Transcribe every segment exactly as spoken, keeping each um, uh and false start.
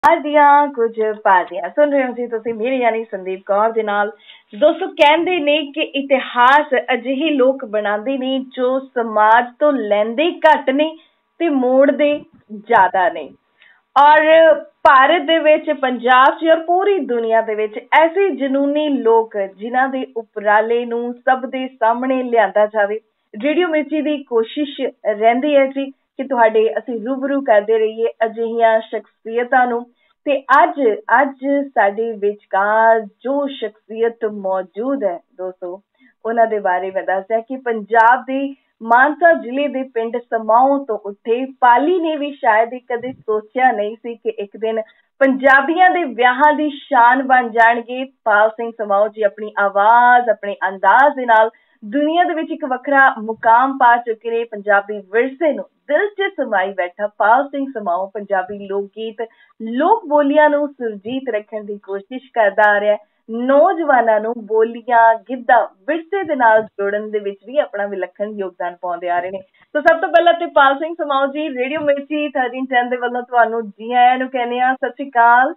ਦੀਆਂ ਕੁਝ ਪਾਰਟੀਆਂ ਸੁਣ ਰਹੇ ਹੋ ਜੀ ਤੁਸੀਂ ਮੇਰੀ ਯਾਨੀ ਸੰਦੀਪ ਕੌਰ ਦੇ ਨਾਲ। ਦੋਸਤੋ ਕਹਿੰਦੇ ਨੇ ਕਿ ਇਤਿਹਾਸ ਅਜਿਹੇ ਲੋਕ ਬਣਾਉਂਦੇ ਨੇ ਜੋ ਸਮਾਜ ਤੋਂ ਲੈਂਦੇ ਘੱਟ ਨੇ ਤੇ ਮੋੜਦੇ ਜ਼ਿਆਦਾ ਨੇ। ਔਰ ਭਾਰਤ ਦੇ ਵਿੱਚ, ਪੰਜਾਬ 'ਚ ਔਰ ਪੂਰੀ ਦੁਨੀਆ ਦੇ ਵਿੱਚ ਐਸੇ ਜਨੂਨੀ ਲੋਕ ਜਿਨ੍ਹਾਂ ਦੇ ਉਪਰਾਲੇ ਨੂੰ ਸਭ ਦੇ ਸਾਹਮਣੇ ਲਿਆਂਦਾ ਜਾਵੇ। ਰੇਡੀਓ ਮਿਰਚੀ ਦੀ ਕੋਸ਼ਿਸ਼ ਰਹਿੰਦੀ ਹੈ ਜੀ ਕਿ ਤੁਹਾਡੇ ਅਸੀਂ ਰੂਬਰੂ ਕਰਦੇ ਰਹੀਏ ਅਜਿਹੀਆਂ ਸ਼ਖਸੀਅਤਾਂ ਨੂੰ। ਤੇ ਅੱਜ ਅੱਜ ਸਾਡੇ ਵਿਚਕਾਰ ਜੋ ਸ਼ਖਸੀਅਤ ਮੌਜੂਦ ਹੈ ਦੋਸਤੋ, ਉਹਨਾਂ ਦੇ ਬਾਰੇ ਮੈਂ ਦੱਸਿਆ ਕਿ ਪੰਜਾਬ ਦੇ ਮਾਨਸਾ ਜ਼ਿਲ੍ਹੇ ਦੇ ਪਿੰਡ ਸਮਾਓ ਤੋਂ ਉੱਠੇ ਪਾਲੀ ਨੇ ਵੀ ਸ਼ਾਇਦ ਇਹ ਕਦੇ ਸੋਚਿਆ ਨਹੀਂ ਸੀ ਕਿ ਇੱਕ ਦਿਨ ਪੰਜਾਬੀਆਂ ਦੇ ਵਿਆਹਾਂ ਦੀ ਸ਼ਾਨ ਬਣ ਜਾਣਗੇ। ਪਾਲ ਸਿੰਘ ਸਮਾਓ ਜੀ ਆਪਣੀ ਆਵਾਜ਼, ਆਪਣੇ ਅੰਦਾਜ਼ ਦੇ ਨਾਲ ਦੁਨੀਆ ਦੇ ਵਿੱਚ ਇੱਕ ਵੱਖਰਾ ਮੁਕਾਮ ਪਾ ਚੁੱਕੇ ਨੇ। ਪੰਜਾਬੀ ਵਿਰਸੇ ਨੂੰ ਦਿਲ 'ਚ ਸਮਾਈ ਬੈਠਾ ਪਾਲ ਸਿੰਘ ਸਮਾਓ ਪੰਜਾਬੀ ਲੋਕ ਗੀਤ, ਲੋਕ ਬੋਲੀਆਂ ਨੂੰ ਸੁਰਜੀਤ ਰੱਖਣ ਦੀ ਕੋਸ਼ਿਸ਼ ਕਰਦਾ ਆ ਰਿਹਾ ਹੈ। ਨੌਜਵਾਨਾਂ ਨੂੰ ਬੋਲੀਆਂ, ਗਿੱਧਾ, ਵਿਰਸੇ ਦੇ ਨਾਲ ਜੋੜਨ ਦੇ ਵਿੱਚ ਵੀ ਆਪਣਾ ਵਿਲੱਖਣ ਯੋਗਦਾਨ ਪਾਉਂਦੇ ਆ ਰਹੇ ਨੇ। ਤਾਂ ਸਭ ਤੋਂ ਪਹਿਲਾਂ ਤੇ ਪਾਲ ਸਿੰਘ ਸਮਾਓ ਜੀ, ਰੇਡੀਓ ਮਿਰਚੀ ਥਰਟੀਨ ਟੈਨ ਦੇ ਵੱਲੋਂ ਤੁਹਾਨੂੰ ਜੀ ਆਇਆਂ ਨੂੰ ਕਹਿੰਦੇ ਆ। ਸਤਿ ਸ਼੍ਰੀ ਅਕਾਲ।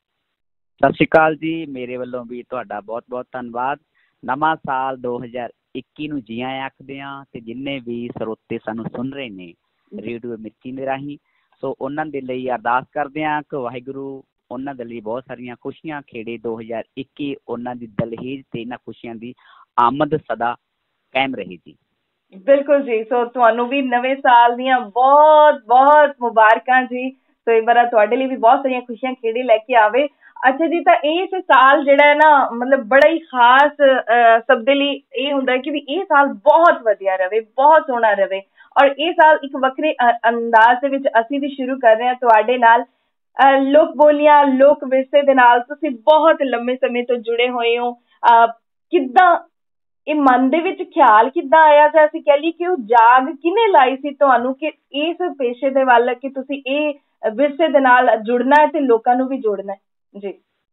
ਸਤਿ ਸ਼੍ਰੀ ਅਕਾਲ ਜੀ, ਮੇਰੇ ਵੱਲੋਂ ਵੀ ਤੁਹਾਡਾ ਬਹੁਤ ਬਹੁਤ ਧੰਨਵਾਦ। ਨਵਾਂ ਸਾਲ ਦੋ ਹਜ਼ਾਰ ਇੱਕੀ ਨੂੰ ਜੀ ਆਇਆਂ ਆਖਦੇ ਹਾਂ। ਤੇ ਜਿੰਨੇ ਵੀ ਸਰੋਤੇ ਸਾਨੂੰ ਸੁਣ ਰਹੇ ਨੇ ਰੇਡੀਓ ਮਿਰਚੀ ਦੇ ਰਾਹੀਂ, ਸੋ ਉਹਨਾਂ ਦੇ ਲਈ ਅਰਦਾਸ ਕਰਦੇ ਹਾਂ ਕਿ ਵਾਹਿਗੁਰੂ ਉਹਨਾਂ ਦੇ ਲਈ ਬਹੁਤ ਸਾਰੀਆਂ ਖੁਸ਼ੀਆਂ ਖੇੜੇ ਦੋ ਹਜ਼ਾਰ ਇੱਕੀ ਉਹਨਾਂ ਦੀ ਦਲਹੀਜ਼ ਤੇ ਇਹਨਾਂ ਖੁਸ਼ੀਆਂ ਦੀ ਆਮਦ ਸਦਾ ਕਾਇਮ ਰਹੇ ਜੀ। ਬਿਲਕੁਲ ਜੀ। ਸੋ ਤੁਹਾਨੂੰ ਵੀ ਨਵੇਂ ਸਾਲ ਦੀਆਂ ਬਹੁਤ ਬਹੁਤ ਮੁਬਾਰਕਾਂ ਜੀ। ਸੋ ਇਹ ਵਾਰ ਤੁਹਾਡੇ ਲਈ ਵੀ ਬਹੁਤ ਸਾਰੀਆਂ ਖੁਸ਼ੀਆਂ ਖੇੜੇ ਲੈ ਕੇ ਆਵੇ। ਅੱਛਾ ਜੀ, ਤਾਂ ਇਸ ਸਾਲ ਜਿਹੜਾ ਹੈ ਨਾ, ਮਤਲਬ ਬੜਾ ਹੀ ਖਾਸ ਸਭ ਦੇ ਲਈ ਇਹ ਹੁੰਦਾ ਹੈ ਕਿ ਵੀ ਇਹ ਸਾਲ ਬਹੁਤ ਵਧੀਆ ਰਵੇ, ਬਹੁਤ ਸੋਹਣਾ ਰਵੇ। ਔਰ ਇਹ ਸਾਲ ਇੱਕ ਵੱਖਰੇ ਅੰਦਾਜ਼ ਦੇ ਵਿੱਚ ਅਸੀਂ ਵੀ ਸ਼ੁਰੂ ਕਰ ਰਹੇ ਹਾਂ ਤੁਹਾਡੇ ਨਾਲ। ਲੋਕ ਬੋਲੀਆਂ, ਲੋਕ ਵਿਰਸੇ ਦੇ ਨਾਲ ਤੁਸੀਂ ਬਹੁਤ ਲੰਮੇ ਸਮੇਂ ਤੋਂ ਜੁੜੇ ਹੋਏ ਹੋ। ਅਹ ਕਿੱਦਾਂ ਇਹ ਮਨ ਦੇ ਵਿੱਚ ਖਿਆਲ ਕਿੱਦਾਂ ਆਇਆ, ਜਾਂ ਅਸੀਂ ਕਹਿ ਲਈਏ ਕਿ ਉਹ ਜਾਗ ਕਿਹਨੇ ਲਾਈ ਸੀ ਤੁਹਾਨੂੰ ਕਿ ਇਸ ਪੇਸ਼ੇ ਦੇ ਵੱਲ ਕਿ ਤੁਸੀਂ ਇਹ ਵਿਰਸੇ ਦੇ ਨਾਲ ਜੁੜਨਾ ਹੈ ਤੇ ਲੋਕਾਂ ਨੂੰ ਵੀ ਜੋੜਨਾ ਹੈ ਜੀ?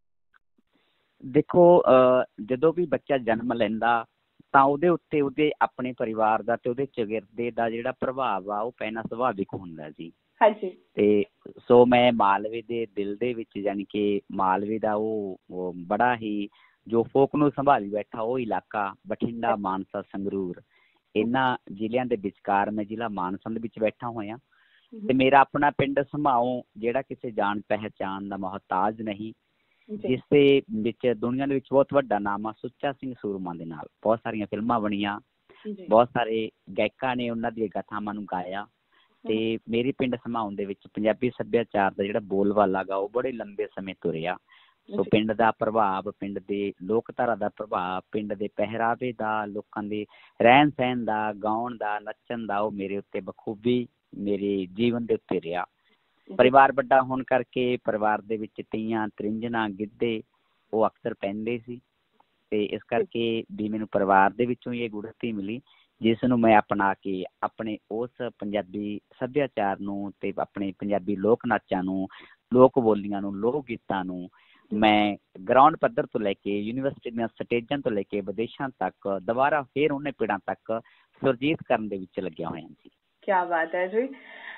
ਦੇਖੋ, ਜਦੋਂ ਵੀ ਬੱਚਾ ਜਨਮ ਲੈਂਦਾ ਤਾਂ ਉਹਦੇ ਉੱਤੇ ਉਹਦੇ ਆਪਣੇ ਪਰਿਵਾਰ ਦਾ ਤੇ ਉਹਦੇ ਚਗਿਰਦੇ ਦਾ ਜਿਹੜਾ ਪ੍ਰਭਾਵ ਆ ਉਹ ਪੈਣਾ ਸੁਭਾਵਿਕ ਹੁੰਦਾ ਜੀ। ਹਾਂਜੀ। ਤੇ ਸੋ ਮੈਂ ਮਾਲਵੇ ਦੇ ਦਿਲ ਦੇ ਵਿੱਚ, ਯਾਨੀ ਕਿ ਮਾਲਵੇ ਦਾ ਉਹ ਬੜਾ ਹੀ ਜੋ ਫੋਕ ਨੂੰ ਸੰਭਾਲੀ ਬੈਠਾ ਉਹ ਇਲਾਕਾ, ਬਠਿੰਡਾ, ਮਾਨਸਾ, ਸੰਗਰੂਰ, ਇਹਨਾਂ ਜ਼ਿਲ੍ਹਿਆਂ ਦੇ ਵਿਚਕਾਰ ਮੈਂ ਜ਼ਿਲ੍ਹਾ ਮਾਨਸਾ ਦੇ ਵਿੱਚ ਬੈਠਾ ਹੋਇਆ। ਤੇ ਮੇਰਾ ਆਪਣਾ ਪਿੰਡ ਸਮਾਓ ਜਿਹੜਾ ਕਿਸੇ ਜਾਣ ਪਹਿਚਾਣ ਦਾ ਮੁਹਤਾਜ ਨਹੀਂ, ਜਿਸ ਦੇ ਵਿੱਚ ਦੁਨੀਆ ਦੇ ਵਿੱਚ ਬਹੁਤ ਵੱਡਾ ਨਾਮ ਆ ਸੁੱਚਾ ਸਿੰਘ ਸੂਰਮਾ ਦੇ ਨਾਲ ਬਹੁਤ ਸਾਰੀਆਂ ਫਿਲਮਾਂ ਬਣੀਆਂ, ਬਹੁਤ ਸਾਰੇ ਗਾਇਕਾਂ ਨੇ ਉਹਨਾਂ ਦੀਆਂ ਗਾਥਾਵਾਂ ਨੂੰ ਗਾਇਆ। ਤੇ ਮੇਰੇ ਪਿੰਡ ਸਮਾਓ ਦੇ ਵਿੱਚ ਪੰਜਾਬੀ ਸੱਭਿਆਚਾਰ ਦਾ ਜਿਹੜਾ ਬੋਲਬਾਲਾ ਗਾ ਉਹ ਬੜੇ ਲੰਬੇ ਸਮੇਂ ਤੋਂ ਰਿਹਾ। ਸੋ ਪਿੰਡ ਦਾ ਪ੍ਰਭਾਵ, ਪਿੰਡ ਦੇ ਲੋਕਧਾਰਾ ਦਾ ਪ੍ਰਭਾਵ, ਪਿੰਡ ਦੇ ਪਹਿਰਾਵੇ ਦਾ, ਲੋਕਾਂ ਦੇ ਰਹਿਣ ਸਹਿਣ ਦਾ, ਗਾਉਣ ਦਾ, ਨੱਚਣ ਦਾ, ਉਹ ਮੇਰੇ ਉੱਤੇ ਬਖੂਬੀ ਮੇਰੇ ਜੀਵਨ ਦੇ ਉੱਤੇ ਰਿਹਾ। ਪਰਿਵਾਰ ਵੱਡਾ ਹੋਣ ਕਰਕੇ ਪਰਿਵਾਰ ਦੇ ਵਿੱਚ ਤੀਆਂ, ਤ੍ਰਿੰਝਣਾਂ, ਗਿੱਧੇ ਉਹ ਅਕਸਰ ਪੈਂਦੇ ਸੀ। ਤੇ ਇਸ ਕਰਕੇ ਵੀ ਮੈਨੂੰ ਪਰਿਵਾਰ ਦੇ ਵਿੱਚੋਂ ਹੀ ਇਹ ਗੁੜਤੀ ਮਿਲੀ, ਜਿਸ ਨੂੰ ਮੈਂ ਅਪਣਾ ਕੇ ਆਪਣੇ ਉਸ ਪੰਜਾਬੀ ਸੱਭਿਆਚਾਰ ਨੂੰ ਤੇ ਆਪਣੇ ਪੰਜਾਬੀ ਲੋਕ ਨਾਚਾਂ ਨੂੰ, ਲੋਕ ਬੋਲੀਆਂ ਨੂੰ, ਲੋਕ ਗੀਤਾਂ ਨੂੰ ਮੈਂ ਗਰਾਊਂਡ ਪੱਧਰ ਤੋਂ ਲੈ ਕੇ ਯੂਨੀਵਰਸਿਟੀ ਦੀਆਂ ਸਟੇਜਾਂ ਤੋਂ ਲੈ ਕੇ ਵਿਦੇਸ਼ਾਂ ਤੱਕ ਦੁਬਾਰਾ ਫੇਰ ਉਹਨੇ ਪਿੜਾਂ ਤੱਕ ਸੁਰਜੀਤ ਕਰਨ ਦੇ ਵਿੱਚ ਲੱਗਿਆ ਹੋਇਆ ਜੀ। ਕਿਆ ਬਾਤ ਹੈ ਜੀ।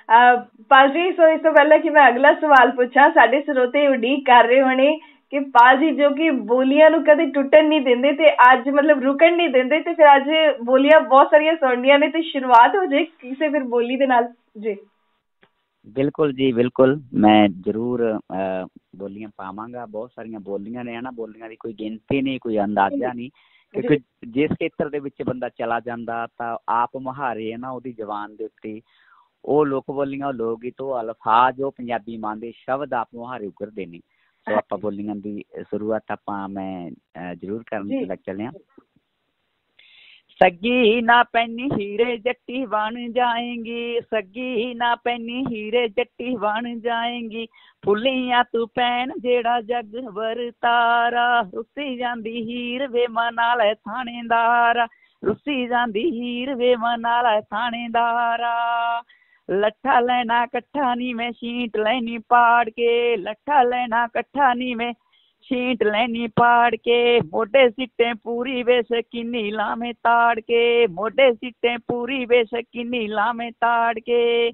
ਪਾਲ ਜੀ, ਸੋ ਇਸ ਤੋਂ ਪਹਿਲਾਂ ਕਿ ਮੈਂ ਅਗਲਾ ਸਵਾਲ ਪੁੱਛਾਂ, ਸਾਡੇ ਸਰੋਤੇ ਉਡੀਕ ਕਰ ਰਹੇ ਹੋਣੇ ਕਿ ਪਾਲ ਜੀ ਜੋ ਕਿ ਬੋਲੀਆਂ ਨੂੰ ਕਦੇ ਟੁੱਟਣ ਨਹੀਂ ਦਿੰਦੇ ਤੇ ਅੱਜ ਮਤਲਬ ਰੁਕਣ ਨਹੀਂ ਦਿੰਦੇ, ਤੇ ਫਿਰ ਅੱਜ ਬੋਲੀਆਂ ਬਹੁਤ ਸਾਰੀਆਂ ਸੁਣਨੀਆਂ ਨੇ, ਤੇ ਸ਼ੁਰੂਆਤ ਹੋ ਜਾਏ ਕਿਸੇ ਫਿਰ ਬੋਲੀ ਦੇ ਨਾਲ ਜੀ। ਬਿਲਕੁਲ ਜੀ, ਬਿਲਕੁਲ, ਮੈਂ ਜ਼ਰੂਰ ਬੋਲੀਆਂ ਪਾਵਾਂਗਾ। ਬਹੁਤ ਸਾਰੀਆਂ ਬੋਲੀਆਂ ਨੇ ਨਾ, ਬੋਲੀਆਂ ਦੀ ਕੋਈ ਗਿਣਤੀ ਨਹੀਂ, ਕੋਈ ਅੰਦਾਜ਼ਾ ਨਹੀਂ, ਕਿਉਂਕਿ ਜਿਸ ਖੇਤਰ ਦੇ ਵਿੱਚ ਬੰਦਾ ਚਲਾ ਜਾਂਦਾ ਤਾਂ ਆਪ ਮੁਹਾਰੇ ਹੈ ਨਾ ਉਹਦੀ ਜ਼ੁਬਾਨ ਦੇ ਉੱਤੇ ਉਹ ਲੋਕ ਬੋਲੀਆਂ, ਉਹ ਲੋਕ ਗੀਤ, ਉਹ ਅਲਫਾਜ਼, ਉਹ ਪੰਜਾਬੀ ਮਾਂ ਦੇ ਸ਼ਬਦ ਆਪ ਮੁਹਾਰੇ ਉਗਰਦੇ ਨੇ। ਸੋ ਆਪਾਂ ਬੋਲੀਆਂ ਦੀ ਸ਼ੁਰੂਆਤ ਆਪਾਂ ਮੈਂ ਜ਼ਰੂਰ ਕਰਨ ਲੱਗ ਚੱਲਿਆ। ਸੱਗੀ ਨਾ ਪੈਨੀ ਹੀਰੇ ਜੱਟੀ ਬਣ ਜਾਏਂਗੀ, ਸੱਗੀ ਨਾ ਪੈਨੀ ਹੀਰੇ ਜੱਟੀ ਬਣ ਜਾਏਂਗੀ, ਫੁੱਲੀਆਂ ਤੂੰ ਭੈਣ ਜਿਹੜਾ ਜੱਗ ਵਰਤਾਰਾ, ਰੁੱਸੀ ਜਾਂਦੀ ਹੀਰ ਵੇ ਮਨਾ ਲੈ ਥਾਣੇਦਾਰਾ, ਰੁੱਸੀ ਜਾਂਦੀ ਹੀਰ ਵੇ ਮਨਾ ਲੈ ਥਾਣੇਦਾਰਾ, ਲੱਠਾ ਲੈਣਾ ਇਕੱਠਾ ਨੀ ਮੈਂ ਛੀਂਟ ਲੈਣੀ ਪਾੜ ਕੇ, ਲੱਠਾ ਲੈਣਾ ਇਕੱਠਾ ਨੀ ਮੈਂ ਛੀਂਟ ਲੈਣੀ ਪਾੜ ਕੇ, ਮੋਢੇ ਸਿੱਟੇ ਪੂਰੀ ਵੇ ਸ਼ਕੀਨੀ ਲਾਵੇਂ ਤਾੜ ਕੇ, ਮੋਢੇ ਸਿੱਟੇ ਪੂਰੀ ਵੇ ਸ਼ਕੀਨੀ ਲਾਵੇਂ ਤਾੜ ਕੇ,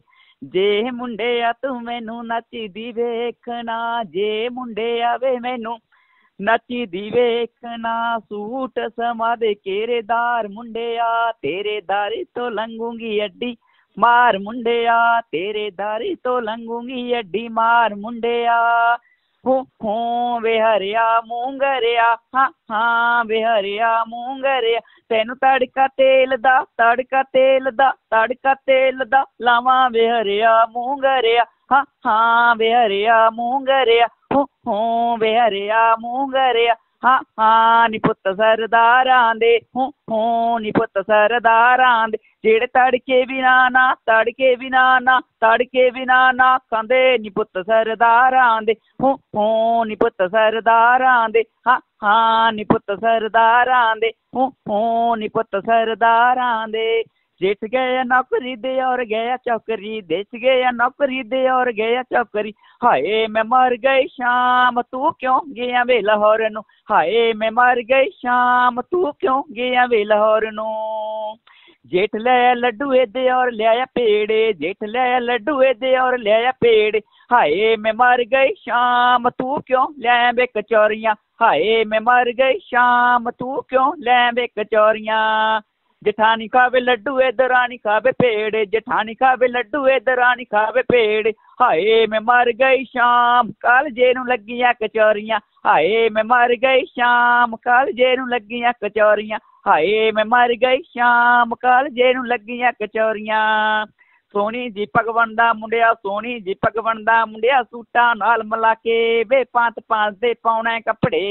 ਜੇ ਮੁੰਡਿਆ ਤੂੰ ਮੈਨੂੰ ਨੱਚਦੀ ਵੇਖਣਾ, ਜੇ ਮੁੰਡਿਆ ਵੇ ਮੈਨੂੰ ਨੱਚਦੀ ਵੇਖਣਾ, ਸੂਟ ਸਮਾ ਦੇ ਘੇਰੇਦਾਰ ਮੁੰਡਿਆ, ਤੇਰੇ ਦਾਰੀ ਤੋਂ ਲੰਘੂਗੀ ਅੱਡੀ ਮਾਰ ਮੁੰਡਿਆ, ਤੇਰੇ ਦਾਰੀ ਤੋਂ ਲੰਘੂਗੀ ਅੱਡੀ ਮਾਰ ਮੁੰਡਿਆ। ਹੋ ਹੋ ਵੇ ਹਰਿਆ ਮੂੰਗਰਿਆ, ਹਾਂ ਹਾਂ ਵੇ ਹਰਿਆ ਮੂੰਗਰਿਆ, ਤੈਨੂੰ ਤੜਕਾ ਤੇਲ ਦਾ ਤੜਕਾ ਤੇਲ ਦਾ ਤੜਕਾ ਤੇਲ ਦਾ ਲਾਵਾਂ ਵੇ ਹਰਿਆ ਮੂੰਗਰਿਆ, ਹਾਂ ਹਾਂ ਵੇ ਹਰਿਆ ਮੂੰਗਰਿਆ, ਹੋ ਹੋ ਵੇ ਹਰਿਆ ਮੂੰਗਰਿਆ, ਹਾਂ ਹਾਂ ਨੀ ਪੁੱਤ ਸਰਦਾਰਾਂ ਦੇ, ਹੋ ਹੋ ਨੀ ਪੁੱਤ ਸਰਦਾਰਾਂ ਦੇ, ਜਿਹੜੇ ਤੜਕੇ ਬਿਨਾ ਨਾ ਤੜਕੇ ਬਿਨਾ ਨਾ ਤੜਕੇ ਬਿਨਾ ਨਾ ਖਾਂਦੇ ਨੀ ਪੁੱਤ ਸਰਦਾਰਾਂ ਦੇ, ਹੋ ਹੋ ਨੀ ਪੁੱਤ ਸਰਦਾਰਾਂ ਦੇ, ਹਾਂ ਹਾਂ ਨੀ ਪੁੱਤ ਸਰਦਾਰਾਂ ਦੇ, ਹੋ ਹੋ ਨੀ ਪੁੱਤ ਸਰਦਾਰਾਂ ਦੇ। जेठ गया नौकरी दे और गया चौकरी, देश गया नौकरी दे और गया चौकरी, हाय मैं मर गई शाम तू क्यों गया वे लाहौर नू, हाय मैं मर गई शाम तू क्यों गया वे लाहौर नू। जेठ लाया लड्डू दे और लिया पेड़े, जेठ लाया लड्डू दे और लिया पेड़े, हाय मैं मर गई शाम तू क्यों लाया वे कचौरियाँ, हाय मैं मर गई शाम तू क्यों लाया वे कचौरियाँ। जेठानी खावे लड्डू ए दरानी खावे पेड़े, जेठानी खावे लड्डू ए दरानी खावे पेड़े, हाय मैं मर गई शाम कालजे नू लगियां कचौरियां, हाय मैं मर गई शाम कालजे नू लगियां कचौरियां, हाय मैं मर गई शाम कालजे नू लगियां कचौरियां। सोहनी जी पगवन दा मुंडिया, सोहनी जी पगवन दा मुंडिया, सूटां नाल मिला के वे पांत पांत दे पाउणे कपड़े,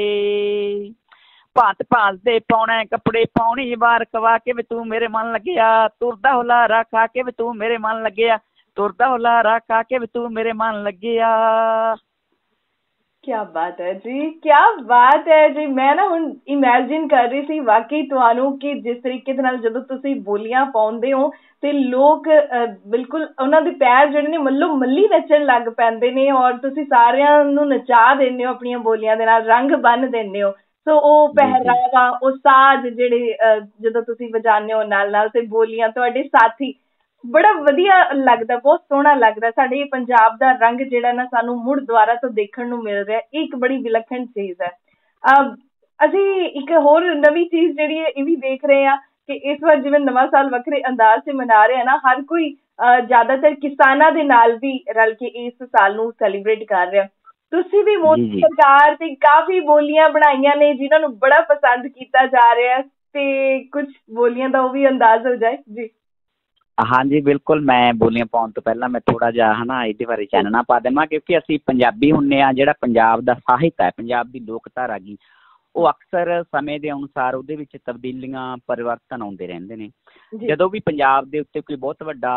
भांत भांत दे पाउणे कपड़े, पाउणी वार खवा के भी तू मेरे मन लगिया, तुरदा हुलारा खा के भी तू मेरे मन लगिया, तुरदा हुलारा खा के भी तू मेरे मन लगिया। क्या बात है जी, क्या बात है जी। मैं ना ਹੁਣ ਇਮੇਜਿਨ ਕਰ ਰਹੀ ਸੀ ਵਾਕਈ ਤੁਹਾਨੂੰ ਕਿ ਜਿਸ ਤਰੀਕੇ ਦੇ ਨਾਲ ਜਦੋਂ ਤੁਸੀਂ ਬੋਲੀਆਂ ਪਾਉਂਦੇ ਹੋ ਤੇ ਲੋਕ ਬਿਲਕੁਲ ਉਹਨਾਂ ਦੇ ਪੈਰ ਜਿਹੜੇ ਨੇ ਮੱਲੋ ਮੱਲੀ ਨੱਚਣ ਲੱਗ ਪੈਂਦੇ ਨੇ ਔਰ ਤੁਸੀਂ ਸਾਰਿਆਂ ਨੂੰ ਨਚਾ ਦਿੰਦੇ ਹੋ ਆਪਣੀਆਂ ਬੋਲੀਆਂ ਦੇ ਨਾਲ, ਰੰਗ ਬੰਨ ਦਿੰਦੇ ਹੋ। ਸੋ ਉਹ ਪਹਿਰਾਵਾ, ਉਹ ਸਾਜ਼ ਜਿਹੜੇ ਜਦੋਂ ਤੁਸੀਂ ਵਜਾਉਂਦੇ ਹੋ ਨਾਲ ਨਾਲ ਤੇ ਬੋਲੀਆਂ, ਤੁਹਾਡੇ ਸਾਥੀ, ਬੜਾ ਵਧੀਆ ਲੱਗਦਾ, ਬਹੁਤ ਸੋਹਣਾ ਲੱਗਦਾ। ਸਾਡੇ ਪੰਜਾਬ ਦਾ ਰੰਗ ਜਿਹੜਾ ਨਾ ਸਾਨੂੰ ਮੁੜ ਦੁਬਾਰਾ ਤੋਂ ਦੇਖਣ ਨੂੰ ਮਿਲ ਰਿਹਾ, ਇਹ ਇੱਕ ਬੜੀ ਵਿਲੱਖਣ ਚੀਜ਼ ਹੈ। ਅਹ ਅਸੀਂ ਇੱਕ ਹੋਰ ਨਵੀਂ ਚੀਜ਼ ਜਿਹੜੀ ਹੈ ਇਹ ਵੀ ਦੇਖ ਰਹੇ ਹਾਂ ਕਿ ਇਸ ਵਾਰ ਜਿਵੇਂ ਨਵਾਂ ਸਾਲ ਵੱਖਰੇ ਅੰਦਾਜ਼ 'ਚ ਮਨਾ ਰਿਹਾ ਨਾ, ਹਰ ਕੋਈ ਜ਼ਿਆਦਾਤਰ ਕਿਸਾਨਾਂ ਦੇ ਨਾਲ ਵੀ ਰਲ ਕੇ ਇਸ ਸਾਲ ਨੂੰ ਸੈਲੀਬ੍ਰੇਟ ਕਰ ਰਿਹਾ। ਤੁਸੀਂ ਵੀ ਮੋਦੀ ਸਰਕਾਰ ਤੇ ਕਾਫੀ ਬੋਲੀਆਂ ਬਣਾਈਆਂ ਨੇ ਜਿਨ੍ਹਾਂ ਨੂੰ ਬੜਾ ਪਸੰਦ ਕੀਤਾ ਜਾ ਰਿਹਾ, ਤੇ ਕੁਝ ਬੋਲੀਆਂ ਦਾ ਉਹ ਵੀ ਅੰਦਾਜ਼ ਹੋ ਜਾਏ ਜੀ। ਹਾਂਜੀ ਬਿਲਕੁਲ, ਮੈਂ ਬੋਲੀਆਂ ਪਾਉਣ ਤੋਂ ਪਹਿਲਾਂ ਮੈਂ ਥੋੜਾ ਜਿਹਾ ਹਨਾ ਇਹਦੇ ਬਾਰੇ ਚਾਨਣਾ ਪਾ ਦੇਵਾਂ, ਕਿਉਂਕਿ ਅਸੀਂ ਪੰਜਾਬੀ ਹੁੰਦੇ ਹਾਂ। ਜਿਹੜਾ ਪੰਜਾਬ ਦਾ ਸਾਹਿਤ ਹੈ, ਪੰਜਾਬ ਦੀ ਲੋਕਧਾਰਾ ਗੀ, ਉਹ ਅਕਸਰ ਸਮੇਂ ਦੇ ਅਨੁਸਾਰ ਉਹਦੇ ਵਿੱਚ ਤਬਦੀਲੀਆਂ ਪਰਿਵਰਤਨ ਆਉਂਦੇ ਰਹਿੰਦੇ ਨੇ। ਜਦੋਂ ਵੀ ਪੰਜਾਬ ਦੇ ਉੱਤੇ ਕੋਈ ਬਹੁਤ ਵੱਡਾ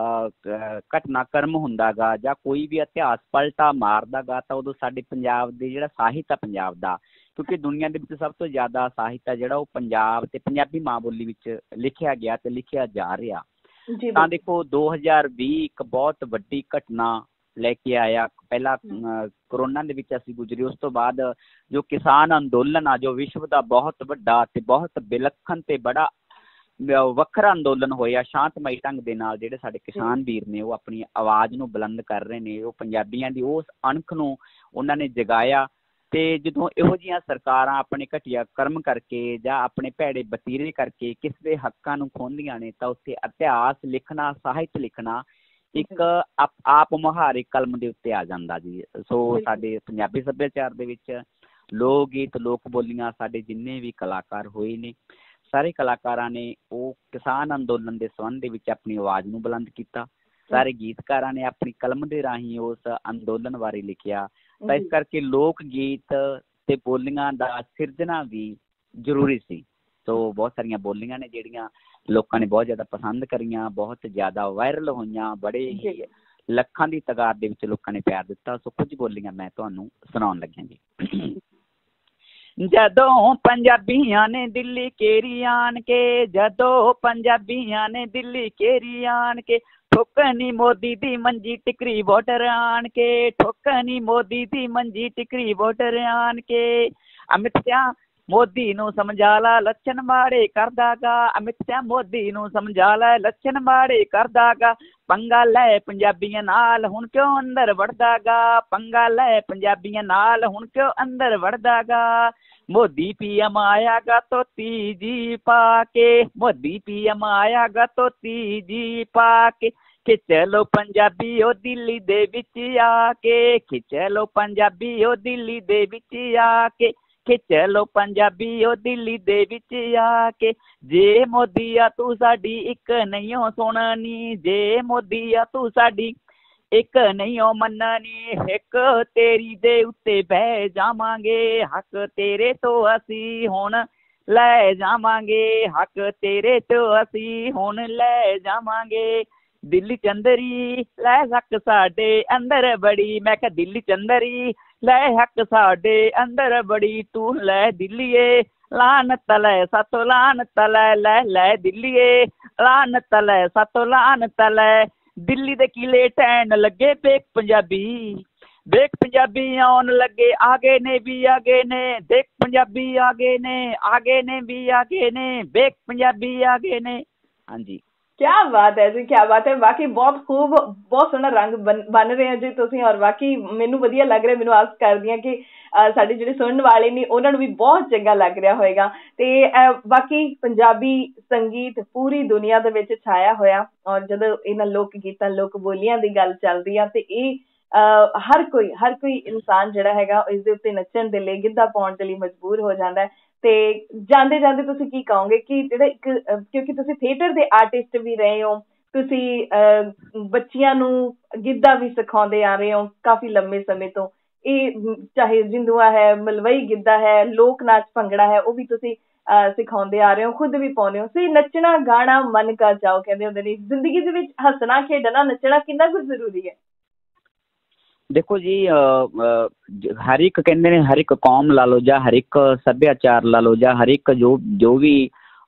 ਘਟਨਾਕ੍ਰਮ ਹੁੰਦਾ ਗਾ ਜਾਂ ਕੋਈ ਵੀ ਇਤਿਹਾਸ ਪਲਟਾ ਮਾਰਦਾ ਗਾ, ਤਾਂ ਉਦੋਂ ਸਾਡੇ ਪੰਜਾਬ ਦੇ ਜਿਹੜਾ ਸਾਹਿਤ ਆ ਪੰਜਾਬ ਦਾ, ਕਿਉਂਕਿ ਦੁਨੀਆ ਦੇ ਵਿੱਚ ਸਭ ਤੋਂ ਜ਼ਿਆਦਾ ਸਾਹਿਤ ਆ ਜਿਹੜਾ ਉਹ ਪੰਜਾਬ ਤੇ ਪੰਜਾਬੀ ਮਾਂ ਬੋਲੀ ਵਿੱਚ ਲਿਖਿਆ ਗਿਆ ਤੇ ਲਿਖਿਆ ਜਾ ਰਿਹਾ। ਤਾਂ ਦੇਖੋ ਦੋ ਹਜ਼ਾਰ ਵੀਹ ਇੱਕ ਬਹੁਤ ਵੱਡੀ ਘਟਨਾ ਲੈ ਕੇ ਆਇਆ। ਪਹਿਲਾਂ ਕਰੋਨਾ ਦੇ ਵਿੱਚ ਅਸੀਂ ਗੁਜ਼ਰੇ, ਉਸ ਤੋਂ ਬਾਅਦ ਜੋ ਕਿਸਾਨ ਅੰਦੋਲਨ ਆ, ਜੋ ਵਿਸ਼ਵ ਦਾ ਬਹੁਤ ਵੱਡਾ ਤੇ ਬਹੁਤ ਵਿਲੱਖਣ ਤੇ ਬੜਾ ਵੱਖਰਾ ਅੰਦੋਲਨ ਹੋਇਆ ਸ਼ਾਂਤਮਈ ਢੰਗ ਦੇ ਨਾਲ। ਜਿਹੜੇ ਸਾਡੇ ਕਿਸਾਨ ਵੀਰ ਨੇ ਉਹ ਆਪਣੀ ਆਵਾਜ਼ ਨੂੰ ਬੁਲੰਦ ਕਰ ਰਹੇ ਨੇ, ਉਹ ਪੰਜਾਬੀਆਂ ਦੀ ਉਸ ਅਣਖ ਨੂੰ ਉਹਨਾਂ ਨੇ ਜਗਾਇਆ। ਤੇ ਜਦੋਂ ਇਹੋ ਜਿਹੀਆਂ ਸਰਕਾਰਾਂ ਆਪਣੇ ਘਟੀਆ ਕਰਮ ਕਰਕੇ ਜਾਂ ਆਪਣੇ ਭੈੜੇ ਵਤੀਰੇ ਕਰਕੇ ਕਿਸੇ ਦੇ ਹੱਕਾਂ ਨੂੰ ਖੋਹਦੀਆਂ ਨੇ, ਤਾਂ ਉੱਥੇ ਇਤਿਹਾਸ ਲਿਖਣਾ, ਸਾਹਿਤ ਲਿਖਣਾ ਇੱਕ ਆਪ ਆਪ ਮੁਹਾਰੇ ਕਲਮ ਦੇ ਉੱਤੇ ਆ ਜਾਂਦਾ ਜੀ। ਸੋ ਸਾਡੇ ਪੰਜਾਬੀ ਸੱਭਿਆਚਾਰ ਦੇ ਵਿੱਚ ਲੋਕ ਗੀਤ, ਲੋਕ ਬੋਲੀਆਂ, ਸਾਡੇ ਜਿੰਨੇ ਵੀ ਕਲਾਕਾਰ ਹੋਏ ਨੇ, ਸਾਰੇ ਕਲਾਕਾਰਾਂ ਨੇ ਉਹ ਕਿਸਾਨ ਅੰਦੋਲਨ ਦੇ ਸੰਬੰਧ ਦੇ ਵਿੱਚ ਆਪਣੀ ਆਵਾਜ਼ ਨੂੰ ਬੁਲੰਦ ਕੀਤਾ। ਸਾਰੇ ਗੀਤਕਾਰਾਂ ਨੇ ਆਪਣੀ ਕਲਮ ਦੇ ਰਾਹੀਂ ਉਸ ਅੰਦੋਲਨ ਬਾਰੇ ਲਿਖਿਆ। ਤਾਂ ਇਸ ਕਰਕੇ ਲੋਕ ਗੀਤ ਤੇ ਬੋਲੀਆਂ ਦਾ ਸਿਰਜਣਾ ਵੀ ਜ਼ਰੂਰੀ ਸੀ। ਸੋ ਬਹੁਤ ਸਾਰੀਆਂ ਬੋਲੀਆਂ ਨੇ ਜਿਹੜੀਆਂ ਲੋਕਾਂ ਨੇ ਬਹੁਤ ਜ਼ਿਆਦਾ ਪਸੰਦ ਕਰੀਆਂ, ਬਹੁਤ ਜ਼ਿਆਦਾ ਵਾਇਰਲ ਹੋਈਆਂ, ਬੜੇ ਹੀ ਲੱਖਾਂ ਦੀ ਤਾਦਾਦ ਦੇ ਵਿੱਚ ਲੋਕਾਂ ਨੇ ਪਿਆਰ ਦਿੱਤਾ। ਸੋ ਕੁਝ ਬੋਲੀਆਂ ਮੈਂ ਤੁਹਾਨੂੰ ਸੁਣਾਉਣ ਲੱਗਿਆ ਜੀ। ਜਦੋਂ ਪੰਜਾਬੀਆਂ ਨੇ ਦਿੱਲੀ ਘੇਰੀ ਆਣ ਕੇ, ਜਦੋਂ ਪੰਜਾਬੀਆਂ ਨੇ ਦਿੱਲੀ ਘੇਰੀ ਆਣ ਕੇ, ਠੋਕਣੀ ਮੋਦੀ ਦੀ ਮੰਜੀ ਟਿਕਰੀ ਵੋਟਰ ਆਣ ਕੇ, ਠੋਕਣੀ ਮੋਦੀ ਦੀ ਮੰਜੀ ਟਿਕਰੀ ਵੋਟਰ ਆਣ ਕੇ। ਅਮਿਤ ਸ਼ਾਹ ਮੋਦੀ ਨੂੰ ਸਮਝਾ ਲਾ ਲੱਛਣ ਮਾੜੇ ਕਰਦਾਗਾ, ਅਮਿਤ ਸ਼ਾਹ ਮੋਦੀ ਨੂੰ ਸਮਝਾ ਲੈ ਲੱਛਣ ਮਾੜੇ ਕਰਦਾਗਾ, ਪੰਗਾ ਲੈ ਪੰਜਾਬੀਆਂ ਨਾਲ ਹੁਣ ਕਿਉਂ ਅੰਦਰ ਵੜਦਾਗਾ, ਪੰਗਾ ਲੈ ਪੰਜਾਬੀਆਂ ਨਾਲ ਹੁਣ ਕਿਉਂ ਅੰਦਰ ਵੜਦਾਗਾ। ਮੋਦੀ ਪੀ ਐਮ ਆਇਆਗਾ ਧੋਤੀ ਜੀ ਪਾ ਕੇ, ਮੋਦੀ ਪੀ ਐਮ ਆਇਆਗਾ ਧੋਤੀ ਜੀ ਪਾ ਕੇ, ਖਿੱਚ ਲੋ ਪੰਜਾਬੀ ਉਹ ਦਿੱਲੀ ਦੇ ਵਿੱਚ ਆ ਕੇ, ਖਿੱਚ ਲੋ ਪੰਜਾਬੀ ਉਹ ਦਿੱਲੀ ਦੇ ਵਿੱਚ ਆ ਕੇ, ਖਿੱਚ ਲੋ ਪੰਜਾਬੀ ਉਹ ਦਿੱਲੀ ਦੇ ਵਿੱਚ ਆ ਕੇ। ਜੇ ਮੋਦੀ ਆ ਤੂੰ ਸਾਡੀ ਇੱਕ ਨਹੀਂ ਓ ਸੁਣਨੀ, ਜੇ ਮੋਦੀ ਆ ਤੂੰ ਸਾਡੀ ਇੱਕ ਨਹੀਂ ਓ ਮੰਨਣੀ, ਹਿੱਕ ਤੇਰੀ ਦੇ ਉੱਤੇ ਬਹਿ ਜਾਵਾਂਗੇ, ਹੱਕ ਤੇਰੇ ਤੋਂ ਅਸੀਂ ਹੁਣ ਲੈ ਜਾਵਾਂਗੇ, ਹੱਕ ਤੇਰੇ ਤੋਂ ਅਸੀਂ ਹੁਣ ਲੈ ਜਾਵਾਂਗੇ। ਦਿੱਲੀ ਚੰਦਰੀ ਲੈ ਹੱਕ ਸਾਡੇ ਅੰਦਰ ਬੜੀ, ਮੈਂ ਕਿਹਾ ਦਿੱਲੀ ਚੰਦਰੀ ਲੈ ਹੱਕ ਸਾਡੇ ਅੰਦਰ ਬੜੀ, ਤੂੰ ਲੈ ਦਿੱਲੀਏ ਲਾਨਤ ਲੈ ਸਾਤੋਂ ਲਾਨਤ ਲੈ, ਲੈ ਲੈ ਦਿੱਲੀਏ ਲਾਨਤ ਲੈ ਸਾਤੋਂ ਲਾਨਤ ਲੈ। ਦਿੱਲੀ ਦੇ ਕਿਲੇ ਟੈਣ ਲੱਗੇ ਵੇਖ ਪੰਜਾਬੀ, ਦੇਖ ਪੰਜਾਬੀ ਆਉਣ ਲੱਗੇ ਆਗੇ ਨੇ ਵੀ ਆਗੇ ਨੇ, ਦੇਖ ਪੰਜਾਬੀ ਆਗੇ ਨੇ ਆਗੇ ਨੇ ਵੀ ਆਗੇ ਨੇ, ਵੇਖ ਪੰਜਾਬੀ ਆਗੇ ਨੇ। ਹਾਂਜੀ, ਕਿਆ ਬਾਤ ਹੈ ਜੀ, ਕਿਆ ਬਾਤ ਹੈ। ਬਾਕੀ ਬਹੁਤ ਖੂਬ, ਬਹੁਤ ਸੋਹਣਾ ਰੰਗ ਬਣ ਬਣ ਰਹੇ ਹੋ ਜੀ ਤੁਸੀਂ, ਔਰ ਬਾਕੀ ਮੈਨੂੰ ਵਧੀਆ ਲੱਗ ਰਿਹਾ। ਮੈਨੂੰ ਆਸ ਕਰਦੀ ਹਾਂ ਕਿ ਸਾਡੇ ਜਿਹੜੇ ਸੁਣਨ ਵਾਲੇ ਨੇ ਉਹਨਾਂ ਨੂੰ ਵੀ ਬਹੁਤ ਚੰਗਾ ਲੱਗ ਰਿਹਾ ਹੋਏਗਾ। ਤੇ ਬਾਕੀ ਪੰਜਾਬੀ ਸੰਗੀਤ ਪੂਰੀ ਦੁਨੀਆ ਦੇ ਵਿੱਚ ਛਾਇਆ ਹੋਇਆ, ਔਰ ਜਦੋਂ ਇਹਨਾਂ ਲੋਕ ਗੀਤਾਂ ਲੋਕ ਬੋਲੀਆਂ ਦੀ ਗੱਲ ਚੱਲਦੀ ਆ ਤੇ ਇਹ ਅਹ ਹਰ ਕੋਈ ਹਰ ਕੋਈ ਇਨਸਾਨ ਜਿਹੜਾ ਹੈਗਾ ਇਸਦੇ ਉੱਤੇ ਨੱਚਣ ਦੇ ਲਈ, ਗਿੱਧਾ ਪਾਉਣ ਦੇ ਲਈ ਮਜਬੂਰ ਹੋ ਜਾਂਦਾ ਹੈ। ਤੇ ਜਾਂਦੇ ਜਾਂਦੇ ਤੁਸੀਂ ਕੀ ਕਹੋਗੇ ਕਿ ਜਿਹੜਾ ਇੱਕ, ਕਿਉਂਕਿ ਤੁਸੀਂ ਥੀਏਟਰ ਦੇ ਆਰਟਿਸਟ ਵੀ ਰਹੇ ਹੋ, ਤੁਸੀਂ ਅਹ ਬੱਚਿਆਂ ਨੂੰ ਗਿੱਧਾ ਵੀ ਸਿਖਾਉਂਦੇ ਆ ਰਹੇ ਹੋ ਕਾਫੀ ਲੰਬੇ ਸਮੇਂ ਤੋਂ, ਇਹ ਚਾਹੇ ਜਿੰਦੂਆ ਹੈ, ਮਲਵਈ ਗਿੱਧਾ ਹੈ, ਲੋਕ ਨਾਚ ਭੰਗੜਾ ਹੈ, ਉਹ ਵੀ ਤੁਸੀਂ ਅਹ ਸਿਖਾਉਂਦੇ ਆ ਰਹੇ ਹੋ, ਖੁਦ ਵੀ ਪਾਉਂਦੇ ਹੋ। ਸੋ ਨੱਚਣਾ ਗਾਣਾ ਮਨ ਕਾ ਚਾਓ ਕਹਿੰਦੇ ਹੁੰਦੇ ਨੇ, ਜ਼ਿੰਦਗੀ ਦੇ ਵਿੱਚ ਹੱਸਣਾ ਖੇਡਣਾ ਨੱਚਣਾ ਕਿੰਨਾ ਕੁ ਜ਼ਰੂਰੀ ਹੈ? ਦੇਖੋ ਜੀ, ਹਰ ਇੱਕ ਕਹਿੰਦੇ ਨੇ, ਹਰ ਇੱਕ ਕੌਮ ਲਾ ਲਓ ਜਾਂ ਹਰ ਇੱਕ ਸੱਭਿਆਚਾਰ ਲਾ ਲਓ ਜਾਂ ਹਰ ਇੱਕ ਜੋ ਜੋ ਵੀ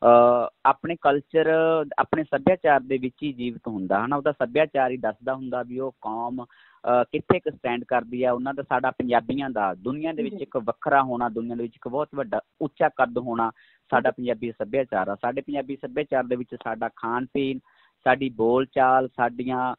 ਆਪਣੇ ਕਲਚਰ, ਆਪਣੇ ਸੱਭਿਆਚਾਰ ਦੇ ਵਿੱਚ ਹੀ ਜੀਵਤ ਹੁੰਦਾ ਹੈ ਨਾ। ਉਹਦਾ ਸੱਭਿਆਚਾਰ ਹੀ ਦੱਸਦਾ ਹੁੰਦਾ ਵੀ ਉਹ ਕੌਮ ਕਿੱਥੇ ਕੁ ਸਟੈਂਡ ਕਰਦੀ ਆ। ਉਹਨਾਂ ਦਾ, ਸਾਡਾ ਪੰਜਾਬੀਆਂ ਦਾ ਦੁਨੀਆ ਦੇ ਵਿੱਚ ਇੱਕ ਵੱਖਰਾ ਹੋਣਾ, ਦੁਨੀਆ ਦੇ ਵਿੱਚ ਇੱਕ ਬਹੁਤ ਵੱਡਾ ਉੱਚਾ ਕੱਦ ਹੋਣਾ ਸਾਡਾ ਪੰਜਾਬੀ ਸੱਭਿਆਚਾਰ ਆ। ਸਾਡੇ ਪੰਜਾਬੀ ਸੱਭਿਆਚਾਰ ਦੇ ਵਿੱਚ ਸਾਡਾ ਖਾਣ ਪੀਣ, ਸਾਡੀ ਬੋਲ ਚਾਲ, ਸਾਡੀਆਂ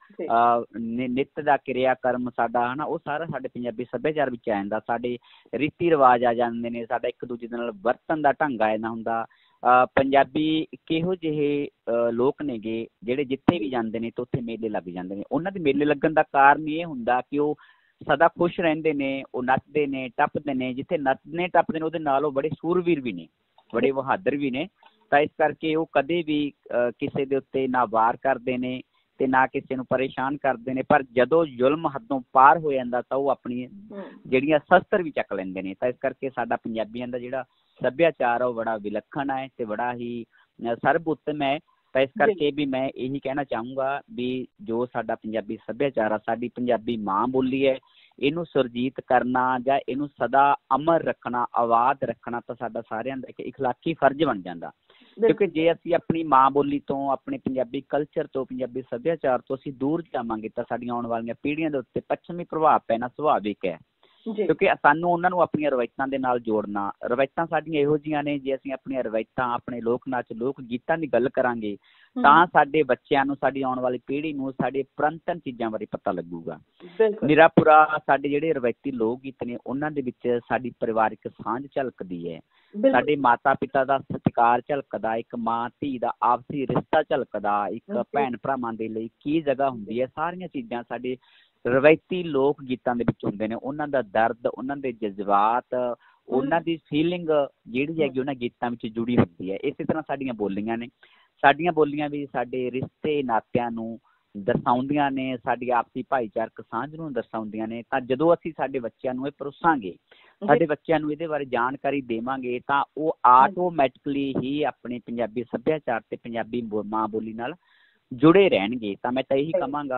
ਨਿੱਤ ਦਾ ਕਿਰਿਆ ਕਰਮ ਸਾਡਾ ਹੈ ਨਾ, ਉਹ ਸਾਰਾ ਸਾਡੇ ਪੰਜਾਬੀ ਸੱਭਿਆਚਾਰ ਵਿੱਚ ਆ ਜਾਂਦਾ। ਸਾਡੇ ਰੀਤੀ ਰਿਵਾਜ ਆ ਜਾਂਦੇ ਨੇ, ਸਾਡਾ ਇੱਕ ਦੂਜੇ ਦੇ ਨਾਲ ਵਰਤਣ ਦਾ ਢੰਗ ਆ ਜਾਂਦਾ ਹੁੰਦਾ। ਪੰਜਾਬੀ ਕਿਹੋ ਜਿਹੇ ਲੋਕ ਨੇਗੇ ਜਿਹੜੇ ਜਿੱਥੇ ਵੀ ਜਾਂਦੇ ਨੇ ਤਾਂ ਉੱਥੇ ਮੇਲੇ ਲੱਗ ਜਾਂਦੇ ਨੇ। ਉਹਨਾਂ ਦੇ ਮੇਲੇ ਲੱਗਣ ਦਾ ਕਾਰਨ ਇਹ ਹੁੰਦਾ ਕਿ ਉਹ ਸਦਾ ਖੁਸ਼ ਰਹਿੰਦੇ ਨੇ, ਉਹ ਨੱਚਦੇ ਨੇ ਟੱਪਦੇ ਨੇ। ਜਿੱਥੇ ਨੱਚਦੇ ਟੱਪਦੇ ਨੇ ਉਹਦੇ ਨਾਲ ਉਹ ਬੜੇ ਸੂਰਵੀਰ ਵੀ ਨੇ, ਬੜੇ ਬਹਾਦਰ ਵੀ ਨੇ। ਤਾਂ ਇਸ ਕਰਕੇ ਉਹ ਕਦੇ ਵੀ ਕਿਸੇ ਦੇ ਉੱਤੇ ਨਾ ਵਾਰ ਕਰਦੇ ਨੇ ਤੇ ਨਾ ਕਿਸੇ ਨੂੰ ਪਰੇਸ਼ਾਨ ਕਰਦੇ ਨੇ। ਪਰ ਜਦੋਂ ਜ਼ੁਲਮ ਹੱਦੋਂ ਪਾਰ ਹੋ ਜਾਂਦਾ ਤਾਂ ਉਹ ਆਪਣੀ ਜਿਹੜੀਆਂ ਸ਼ਸਤਰ ਵੀ ਚੱਕ ਲੈਂਦੇ ਨੇ। ਤਾਂ ਇਸ ਕਰਕੇ ਸਾਡਾ ਪੰਜਾਬੀਆਂ ਦਾ ਜਿਹੜਾ ਸੱਭਿਆਚਾਰ ਆ ਉਹ ਬੜਾ ਵਿਲੱਖਣ ਹੈ ਤੇ ਬੜਾ ਹੀ ਸਰਬ ਉੱਤਮ ਹੈ। ਤਾਂ ਇਸ ਕਰਕੇ ਵੀ ਮੈਂ ਇਹੀ ਕਹਿਣਾ ਚਾਹੂੰਗਾ ਵੀ ਜੋ ਸਾਡਾ ਪੰਜਾਬੀ ਸੱਭਿਆਚਾਰ ਆ, ਸਾਡੀ ਪੰਜਾਬੀ ਮਾਂ ਬੋਲੀ ਹੈ, ਇਹਨੂੰ ਸੁਰਜੀਤ ਕਰਨਾ ਜਾਂ ਇਹਨੂੰ ਸਦਾ ਅਮਰ ਰੱਖਣਾ, ਆਬਾਦ ਰੱਖਣਾ ਤਾਂ ਸਾਡਾ ਸਾਰਿਆਂ ਦਾ ਇੱਕ ਇਖਲਾਕੀ ਫਰਜ਼ ਬਣ ਜਾਂਦਾ। ਕਿਉਂਕਿ ਜੇ ਅਸੀਂ ਆਪਣੀ ਮਾਂ ਬੋਲੀ ਤੋਂ, ਆਪਣੇ ਪੰਜਾਬੀ ਕਲਚਰ ਤੋਂ, ਪੰਜਾਬੀ ਸੱਭਿਆਚਾਰ ਤੋਂ ਅਸੀਂ ਦੂਰ ਜਾਵਾਂਗੇ ਤਾਂ ਸਾਡੀਆਂ ਆਉਣ ਵਾਲੀਆਂ ਪੀੜ੍ਹੀਆਂ ਦੇ ਉੱਤੇ ਪੱਛਮੀ ਪ੍ਰਭਾਵ ਪੈਣਾ ਸੁਭਾਵਿਕ ਹੈ। ਕਿਉਂਕਿ ਸਾਨੂੰ ਉਹਨਾਂ ਨੂੰ ਆਪਣੀਆਂ ਰਵਾਇਤਾਂ ਦੇ ਨਾਲ ਜੋੜਨਾ, ਰਵਾਇਤਾਂ ਸਾਡੀਆਂ ਇਹੋ ਜਿਹੀਆਂ ਨੇ, ਜੇ ਅਸੀਂ ਆਪਣੀਆਂ ਰਵਾਇਤਾਂ, ਆਪਣੇ ਲੋਕ ਨਾਚ, ਲੋਕ ਗੀਤਾਂ ਦੀ ਗੱਲ ਕਰਾਂਗੇ ਤਾਂ ਸਾਡੇ ਬੱਚਿਆਂ ਨੂੰ, ਸਾਡੀ ਆਉਣ ਵਾਲੀ ਪੀੜ੍ਹੀ ਨੂੰ ਸਾਡੇ ਪੁਰਾਤਨ ਚੀਜ਼ਾਂ ਬਾਰੇ ਪਤਾ ਲੱਗੂਗਾ। ਨਿਰਾਪੁਰਾ ਸਾਡੇ ਜਿਹੜੇ ਰਵਾਇਤੀ ਲੋਕ ਗੀਤ ਨੇ ਉਹਨਾਂ ਦੇ ਵਿੱਚ ਸਾਡੀ ਪਰਿਵਾਰਿਕ ਸਾਂਝ ਝਲਕਦੀ ਹੈ, ਸਾਡੇ ਮਾਤਾ ਪਿਤਾ ਦਾ ਸਤਿਕਾਰ ਝਲਕਦਾ, ਇੱਕ ਮਾਂ ਧੀ ਦਾ ਆਪਸੀ ਰਿਸ਼ਤਾ ਝਲਕਦਾ, ਇੱਕ ਭੈਣ ਭਰਾਵਾਂ ਦੇ ਲਈ ਕੀ ਜਗ੍ਹਾ ਹੁੰਦੀ ਹੈ। ਸਾਰੀਆਂ ਚੀਜ਼ਾਂ ਸਾਡੇ ਰਵਾਇਤੀ ਲੋਕ ਗੀਤਾਂ ਦੇ ਵਿੱਚ ਹੁੰਦੇ ਨੇ। ਉਹਨਾਂ ਦਾ ਦਰਦ, ਉਹਨਾਂ ਦੇ ਜਜ਼ਬਾਤ, ਉਹਨਾਂ ਦੀ ਫੀਲਿੰਗ ਜਿਹੜੀ ਹੈਗੀ ਉਹਨਾਂ ਗੀਤਾਂ ਵਿੱਚ ਜੁੜੀ ਹੁੰਦੀ ਹੈ। ਇਸੇ ਤਰ੍ਹਾਂ ਸਾਡੀਆਂ ਬੋਲੀਆਂ ਨੇ, ਸਾਡੀਆਂ ਬੋਲੀਆਂ ਵੀ ਸਾਡੇ ਰਿਸ਼ਤੇ ਨਾਤਿਆਂ ਨੂੰ ਦਰਸਾਉਂਦੀਆਂ ਨੇ, ਸਾਡੀ ਆਪਸੀ ਭਾਈਚਾਰਕ ਸਾਂਝ ਨੂੰ ਦਰਸਾਉਂਦੀਆਂ ਨੇ। ਤਾਂ ਜਦੋਂ ਅਸੀਂ ਸਾਡੇ ਬੱਚਿਆਂ ਨੂੰ ਇਹ ਪਰੋਸਾਂਗੇ, ਸਾਡੇ ਬੱਚਿਆਂ ਨੂੰ ਇਹਦੇ ਬਾਰੇ ਜਾਣਕਾਰੀ ਦੇਵਾਂਗੇ ਤਾਂ ਉਹ ਆਟੋਮੈਟਿਕਲੀ ਹੀ ਆਪਣੇ ਪੰਜਾਬੀ ਸੱਭਿਆਚਾਰ ਤੇ ਪੰਜਾਬੀ ਮਾਂ ਬੋਲੀ ਨਾਲ ਜੁੜੇ ਰਹਿਣਗੇ। ਤਾਂ ਮੈਂ ਤਾਂ ਇਹੀ ਕਹਾਂਗਾ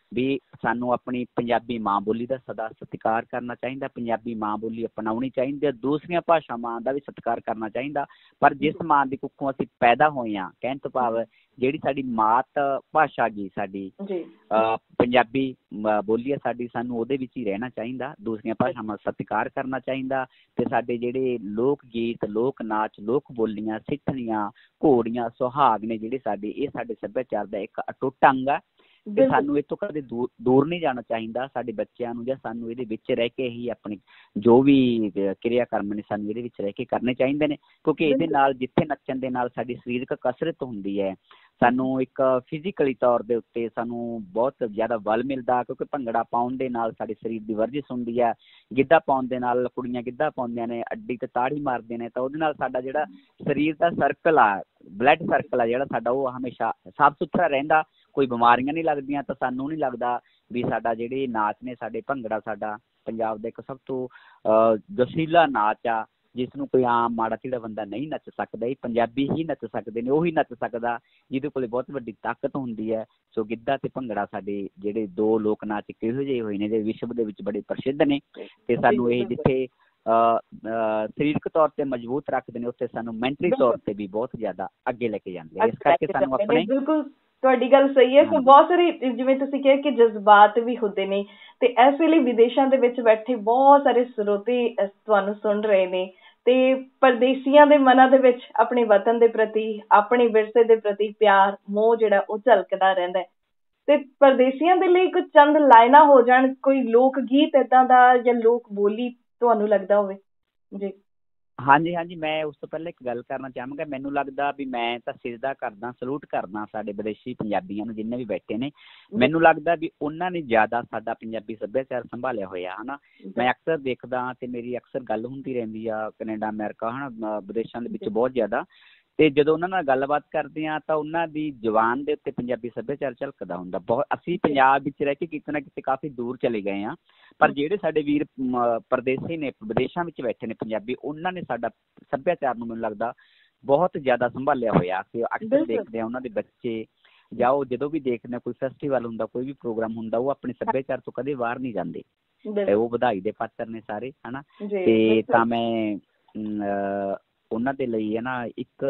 ਵੀ ਸਾਨੂੰ ਆਪਣੀ ਪੰਜਾਬੀ ਮਾਂ ਬੋਲੀ ਦਾ ਸਦਾ ਸਤਿਕਾਰ ਕਰਨਾ ਚਾਹੀਦਾ, ਪੰਜਾਬੀ ਮਾਂ ਬੋਲੀ ਅਪਣਾਉਣੀ ਚਾਹੀਦੀ ਹੈ, ਦੂਸਰੀਆਂ ਭਾਸ਼ਾਵਾਂ ਦਾ ਵੀ ਸਤਿਕਾਰ ਕਰਨਾ ਚਾਹੀਦਾ। ਪਰ ਜਿਸ ਮਾਂ ਦੀ ਕੁੱਖੋਂ ਅਸੀਂ ਪੈਦਾ ਹੋਏ ਹਾਂ, ਕਹਿਣ ਤੋਂ ਭਾਵ ਜਿਹੜੀ ਸਾਡੀ ਮਾਤ ਭਾਸ਼ਾ ਗੀ ਸਾਡੀ ਪੰਜਾਬੀ ਬੋਲੀ ਹੈ ਸਾਡੀ, ਸਾਨੂੰ ਉਹਦੇ ਵਿੱਚ ਹੀ ਰਹਿਣਾ ਚਾਹੀਦਾ, ਦੂਸਰੀਆਂ ਭਾਸ਼ਾਵਾਂ ਦਾ ਸਤਿਕਾਰ ਕਰਨਾ ਚਾਹੀਦਾ। ਤੇ ਸਾਡੇ ਜਿਹੜੇ ਲੋਕ ਗੀਤ, ਲੋਕ ਨਾਚ, ਲੋਕ ਬੋਲੀਆਂ, ਸਿੱਠਣੀਆਂ, ਘੋੜੀਆਂ, ਸੁਹਾਗ ਨੇ ਜਿਹੜੇ ਸਾਡੇ, ਇਹ ਸਾਡੇ ਸੱਭਿਆਚਾਰ ਦਾ ਇੱਕ ਅਟੁੱਟ ਅੰਗ ਆ ਤੇ ਸਾਨੂੰ ਇਹ ਤੋਂ ਕਦੇ ਦੂਰ ਦੂਰ ਨਹੀਂ ਜਾਣਾ ਚਾਹੀਦਾ। ਸਾਡੇ ਬੱਚਿਆਂ ਨੂੰ ਜਾਂ ਸਾਨੂੰ ਇਹਦੇ ਵਿੱਚ ਰਹਿ ਕੇ ਹੀ ਆਪਣੀ ਜੋ ਵੀ ਕਿਰਿਆ ਕਰਮ ਨੇ ਸਾਨੂੰ ਇਹਦੇ ਵਿੱਚ ਰਹਿ ਕੇ ਕਰਨੇ ਚਾਹੀਦੇ ਨੇ, ਕਿਉਂਕਿ ਇਹਦੇ ਨਾਲ ਜਿੱਥੇ ਨੱਚਣ ਦੇ ਨਾਲ ਸਾਡੀ ਸਰੀਰਕ ਕਸਰਤ ਹੁੰਦੀ ਹੈ, ਸਾਨੂੰ ਇੱਕ ਫਿਜ਼ੀਕਲੀ ਤੌਰ ਦੇ ਉੱਤੇ ਸਾਨੂੰ ਬਹੁਤ ਜ਼ਿਆਦਾ ਬਲ ਮਿਲਦਾ, ਕਿਉਂਕਿ ਭੰਗੜਾ ਪਾਉਣ ਦੇ ਨਾਲ ਸਾਡੇ ਸਰੀਰ ਦੀ ਵਰਜਿਸ਼ ਹੁੰਦੀ ਹੈ। ਗਿੱਧਾ ਪਾਉਣ ਦੇ ਨਾਲ ਕੁੜੀਆਂ ਗਿੱਧਾ ਪਾਉਂਦੀਆਂ ਨੇ, ਅੱਡੀ ਤੇ ਤਾੜੀ ਮਾਰਦੇ ਨੇ, ਤਾਂ ਉਹਦੇ ਨਾਲ ਸਾਡਾ ਜਿਹੜਾ ਸਰੀਰ ਦਾ ਸਰਕਲ ਆ, ਬਲੱਡ ਸਰਕਲ ਆ ਜਿਹੜਾ ਸਾਡਾ, ਉਹ ਹਮੇਸ਼ਾ ਸਾਫ਼ ਸੁਥਰਾ ਰਹਿੰਦਾ, ਕੋਈ ਬਿਮਾਰੀਆਂ ਨਹੀਂ ਲੱਗਦੀਆਂ। ਤਾਂ ਸਾਨੂੰ ਨਹੀਂ ਲੱਗਦਾ ਵੀ ਸਾਡਾ ਜਿਹੜੇ ਨਾਚ ਨੇ, ਸਾਡੇ ਭੰਗੜਾ ਸਾਡਾ ਪੰਜਾਬ ਦਾ ਇੱਕ ਸਭ ਤੋਂ ਜੋਸ਼ੀਲਾ ਨਾਚ ਆ, ਜਿਸ ਨੂੰ ਕੋਈ ਆਮ ਮਾੜਾ ਚੀੜਾ ਬੰਦਾ ਨਹੀਂ ਨੱਚ ਸਕਦਾ। ਇਹ ਪੰਜਾਬੀ ਹੀ ਨੱਚ ਸਕਦੇ ਨੇ, ਉਹੀ ਨੱਚ ਸਕਦਾ ਜਿਹਦੇ ਕੋਲ ਬਹੁਤ ਵੱਡੀ ਤਾਕਤ ਹੁੰਦੀ ਹੈ। ਸੋ ਗਿੱਧਾ ਤੇ ਭੰਗੜਾ ਸਾਡੇ ਜਿਹੜੇ ਦੋ ਲੋਕ ਨਾਚ ਕਿਹੋ ਜਿਹੇ ਹੋਏ ਨੇ, ਜਿਹੜੇ ਵਿਸ਼ਵ ਦੇ ਵਿੱਚ ਬੜੇ ਪ੍ਰਸਿੱਧ ਨੇ, ਤੇ ਸਾਨੂੰ ਇਹ ਜਿੱਥੇ ਸਰੀਰਕ ਤੌਰ ਤੇ ਮਜ਼ਬੂਤ ਰੱਖਦੇ ਨੇ, ਉੱਥੇ ਸਾਨੂੰ ਮੈਂਟਲੀ ਤੌਰ ਤੇ ਵੀ ਬਹੁਤ ਜ਼ਿਆਦਾ ਅੱਗੇ ਲੈ ਕੇ ਜਾਂਦੇ। ਇਸ ਕਰਕੇ ਸਾਨੂੰ ਆਪਣੇ ਤੁਹਾਡੀ ਗੱਲ ਸਹੀ ਹੈ। ਸੋ ਬਹੁਤ ਸਾਰੇ, ਜਿਵੇਂ ਤੁਸੀਂ ਕਿਹਾ ਕਿ ਜਜ਼ਬਾਤ ਵੀ ਹੁੰਦੇ ਨੇ, ਤੇ ਇਸ ਵੇਲੇ ਵਿਦੇਸ਼ਾਂ ਦੇ ਵਿੱਚ ਬੈਠੇ ਬਹੁਤ ਸਾਰੇ ਸਰੋਤੇ ਤੁਹਾਨੂੰ ਸੁਣ ਰਹੇ ਨੇ, ਤੇ ਪਰਦੇਸੀਆਂ ਦੇ ਮਨਾਂ ਦੇ ਵਿੱਚ ਆਪਣੇ ਵਤਨ ਦੇ ਪ੍ਰਤੀ, ਆਪਣੇ ਵਿਰਸੇ ਦੇ ਪ੍ਰਤੀ ਪਿਆਰ, ਮੋਹ ਜਿਹੜਾ ਉਹ ਝਲਕਦਾ ਰਹਿੰਦਾ ਹੈ। ਤੇ ਪਰਦੇਸੀਆਂ ਦੇ ਲਈ ਕੁਝ ਚੰਦ ਲਾਈਨਾਂ ਹੋ ਜਾਣ, ਕੋਈ ਲੋਕ ਗੀਤ ਏਦਾਂ ਦਾ ਜਾਂ ਲੋਕ ਬੋਲੀ ਤੁਹਾਨੂੰ ਲੱਗਦਾ ਹੋਵੇ? ਜੀ ਹਾਂਜੀ ਹਾਂਜੀ, ਮੈਂ ਉਸ ਤੋਂ ਪਹਿਲਾਂ ਇੱਕ ਗੱਲ ਕਰਨਾ ਚਾਹਾਂਗਾ। ਮੈਨੂੰ ਲੱਗਦਾ ਵੀ ਮੈਂ ਤਾਂ ਸਿਜਦਾ ਕਰਦਾ, ਸਲੂਟ ਕਰਦਾ ਸਾਡੇ ਵਿਦੇਸ਼ੀ ਪੰਜਾਬੀਆਂ ਨੂੰ ਜਿੰਨੇ ਵੀ ਬੈਠੇ ਨੇ। ਮੈਨੂੰ ਲੱਗਦਾ ਵੀ ਉਹਨਾਂ ਨੇ ਜ਼ਿਆਦਾ ਸਾਡਾ ਪੰਜਾਬੀ ਸੱਭਿਆਚਾਰ ਸੰਭਾਲਿਆ ਹੋਇਆ ਹੈ ਨਾ। ਮੈਂ ਅਕਸਰ ਦੇਖਦਾ ਤੇ ਮੇਰੀ ਅਕਸਰ ਗੱਲ ਹੁੰਦੀ ਰਹਿੰਦੀ ਆ ਕੈਨੇਡਾ, ਅਮਰੀਕਾ, ਹੈ ਨਾ, ਵਿਦੇਸ਼ਾਂ ਦੇ ਵਿੱਚ ਬਹੁਤ ਜ਼ਿਆਦਾ। ਤੇ ਜਦੋਂ ਉਹਨਾਂ ਨਾਲ ਗੱਲਬਾਤ ਕਰਦੇ ਹਾਂ ਤਾਂ ਉਹਨਾਂ ਦੀ ਜ਼ੁਬਾਨ ਦੇ ਉੱਤੇ ਪੰਜਾਬੀ ਸੱਭਿਆਚਾਰ ਝਲਕਦਾ ਹੁੰਦਾ ਬਹੁਤ। ਅਸੀਂ ਪੰਜਾਬ ਵਿੱਚ ਰਹਿ ਕੇ ਕਿਤੇ ਨਾ ਕਿਤੇ ਕਾਫੀ ਦੂਰ ਚਲੇ ਗਏ ਹਾਂ, ਪਰ ਜਿਹੜੇ ਸਾਡੇ ਵੀਰ ਪਰਦੇਸੀ ਨੇ, ਵਿਦੇਸ਼ਾਂ ਵਿੱਚ ਬੈਠੇ ਨੇ ਪੰਜਾਬੀ, ਉਹਨਾਂ ਨੇ ਸਾਡਾ ਸੱਭਿਆਚਾਰ ਨੂੰ ਮੈਨੂੰ ਲੱਗਦਾ ਬਹੁਤ ਜ਼ਿਆਦਾ ਸੰਭਾਲਿਆ ਹੋਇਆ। ਅਸੀਂ ਅਕਸਰ ਦੇਖਦੇ ਹਾਂ ਉਹਨਾਂ ਦੇ ਬੱਚੇ ਜਾਂ ਉਹ ਜਦੋਂ ਵੀ ਦੇਖਦੇ ਹਾਂ ਕੋਈ ਫੈਸਟੀਵਲ ਹੁੰਦਾ, ਕੋਈ ਵੀ ਪ੍ਰੋਗਰਾਮ ਹੁੰਦਾ, ਉਹ ਆਪਣੇ ਸੱਭਿਆਚਾਰ ਤੋਂ ਕਦੇ ਬਾਹਰ ਨਹੀਂ ਜਾਂਦੇ, ਤੇ ਉਹ ਵਧਾਈ ਦੇ ਪਾਤਰ ਨੇ ਸਾਰੇ, ਹੈ ਨਾ। ਤੇ ਤਾਂ ਮੈਂ ਉਹਨਾਂ ਦੇ ਲਈ ਹੈ ਨਾ ਇੱਕ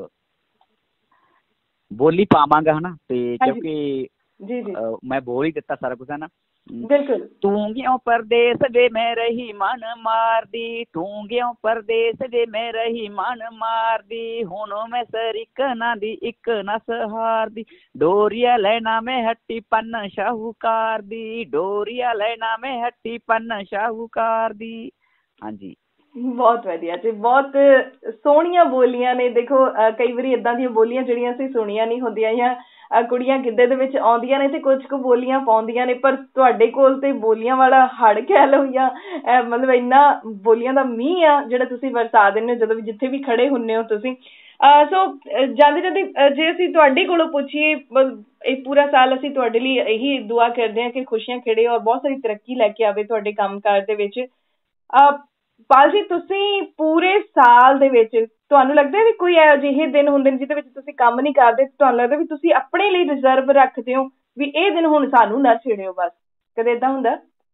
ਬੋਲੀ ਪਾਵਾਂਗਾ, ਹੈ ਨਾ। ਤੇ ਕਿਉਂਕਿ ਮੈਂ ਬੋਲ ਹੀ ਦਿੱਤਾ ਸਾਰਾ ਕੁਛ, ਹੈ ਨਾ। ਤੂੰ ਗਿਓ ਪਰਦੇਸ ਵੇ ਮੈਂ ਰਹੀ ਮਨ ਮਾਰਦੀ, ਤੂੰ ਗਿਓ ਪਰਦੇਸ ਵੇ ਮੈਂ ਰਹੀ ਮਨ ਮਾਰਦੀ, ਹੁਣ ਮੈਂ ਸਰਿਕ ਨਾ ਦੀ ਇੱਕ ਨਾ ਸਹਾਰਦੀ, ਡੋਰੀਆ ਲੈਣਾ ਮੈਂ ਹੱਟੀ ਪੰਨ ਸ਼ਾਹੂਕਾਰ ਦੀ, ਡੋਰੀਆ ਲੈਣਾ ਮੈਂ ਹੱਟੀ ਪੰਨ ਸ਼ਾਹੂਕਾਰ ਦੀ। ਹਾਂਜੀ, ਬਹੁਤ ਵਧੀਆ ਜੀ, ਬਹੁਤ ਸੋਹਣੀਆਂ ਬੋਲੀਆਂ ਨੇ। ਦੇਖੋ ਕਈ ਵਾਰੀ ਏਦਾਂ ਦੀਆਂ ਬੋਲੀਆਂ ਜਿਹੜੀਆਂ ਅਸੀਂ ਸੁਣੀਆਂ ਨਹੀਂ ਹੁੰਦੀਆਂ, ਜਾਂ ਕੁੜੀਆਂ ਗਿੱਧੇ ਦੇ ਵਿੱਚ ਆਉਂਦੀਆਂ ਨੇ ਤੇ ਕੁਝ ਕੁ ਬੋਲੀਆਂ ਪਾਉਂਦੀਆਂ ਨੇ, ਪਰ ਤੁਹਾਡੇ ਕੋਲ ਤੇ ਬੋਲੀਆਂ ਵਾਲਾ ਹੜ ਕਹਿ ਲਓ, ਜਾਂ ਮਤਲਬ ਇੰਨਾ ਬੋਲੀਆਂ ਦਾ ਮੀਂਹ ਆ ਜਿਹੜਾ ਤੁਸੀਂ ਵਰਤਾ ਦਿੰਦੇ ਹੋ ਜਦੋਂ ਵੀ ਜਿੱਥੇ ਵੀ ਖੜੇ ਹੁੰਦੇ ਹੋ ਤੁਸੀਂ। ਸੋ ਜਾਂਦੇ ਜਾਂਦੇ ਜੇ ਅਸੀਂ ਤੁਹਾਡੇ ਕੋਲੋਂ ਪੁੱਛੀਏ, ਇਹ ਪੂਰਾ ਸਾਲ ਅਸੀਂ ਤੁਹਾਡੇ ਲਈ ਇਹੀ ਦੁਆ ਕਰਦੇ ਹਾਂ ਕਿ ਖੁਸ਼ੀਆਂ ਖਿੜੇ ਔਰ ਬਹੁਤ ਸਾਰੀ ਤਰੱਕੀ ਲੈ ਕੇ ਆਵੇ ਤੁਹਾਡੇ ਕੰਮ ਕਾਰ ਦੇ ਵਿੱਚ। ਪਾਲ ਜੀ, ਤੁਸੀਂ ਪੂਰੇ ਸਾਲ ਦੇ ਵਿੱਚ ਤੁਹਾਨੂੰ ਲੱਗਦਾ ਵੀ ਕੋਈ ਅਜਿਹੇ ਦਿਨ ਹੁੰਦੇ ਨੇ ਜਿਹਦੇ ਵਿੱਚ ਤੁਸੀਂ ਕੰਮ ਨਹੀਂ ਕਰਦੇ, ਤੁਹਾਨੂੰ ਲੱਗਦਾ ਵੀ ਤੁਸੀਂ ਆਪਣੇ ਲਈ ਰਿਜ਼ਰਵ ਰੱਖਦੇ ਹੋ ਵੀ ਇਹ ਦਿਨ ਹੁਣ ਸਾਨੂੰ ਨਾ ਛੇੜਿਓ ਬਸ? ਕਦੇ ਏਦਾਂ ਹੁੰਦਾ?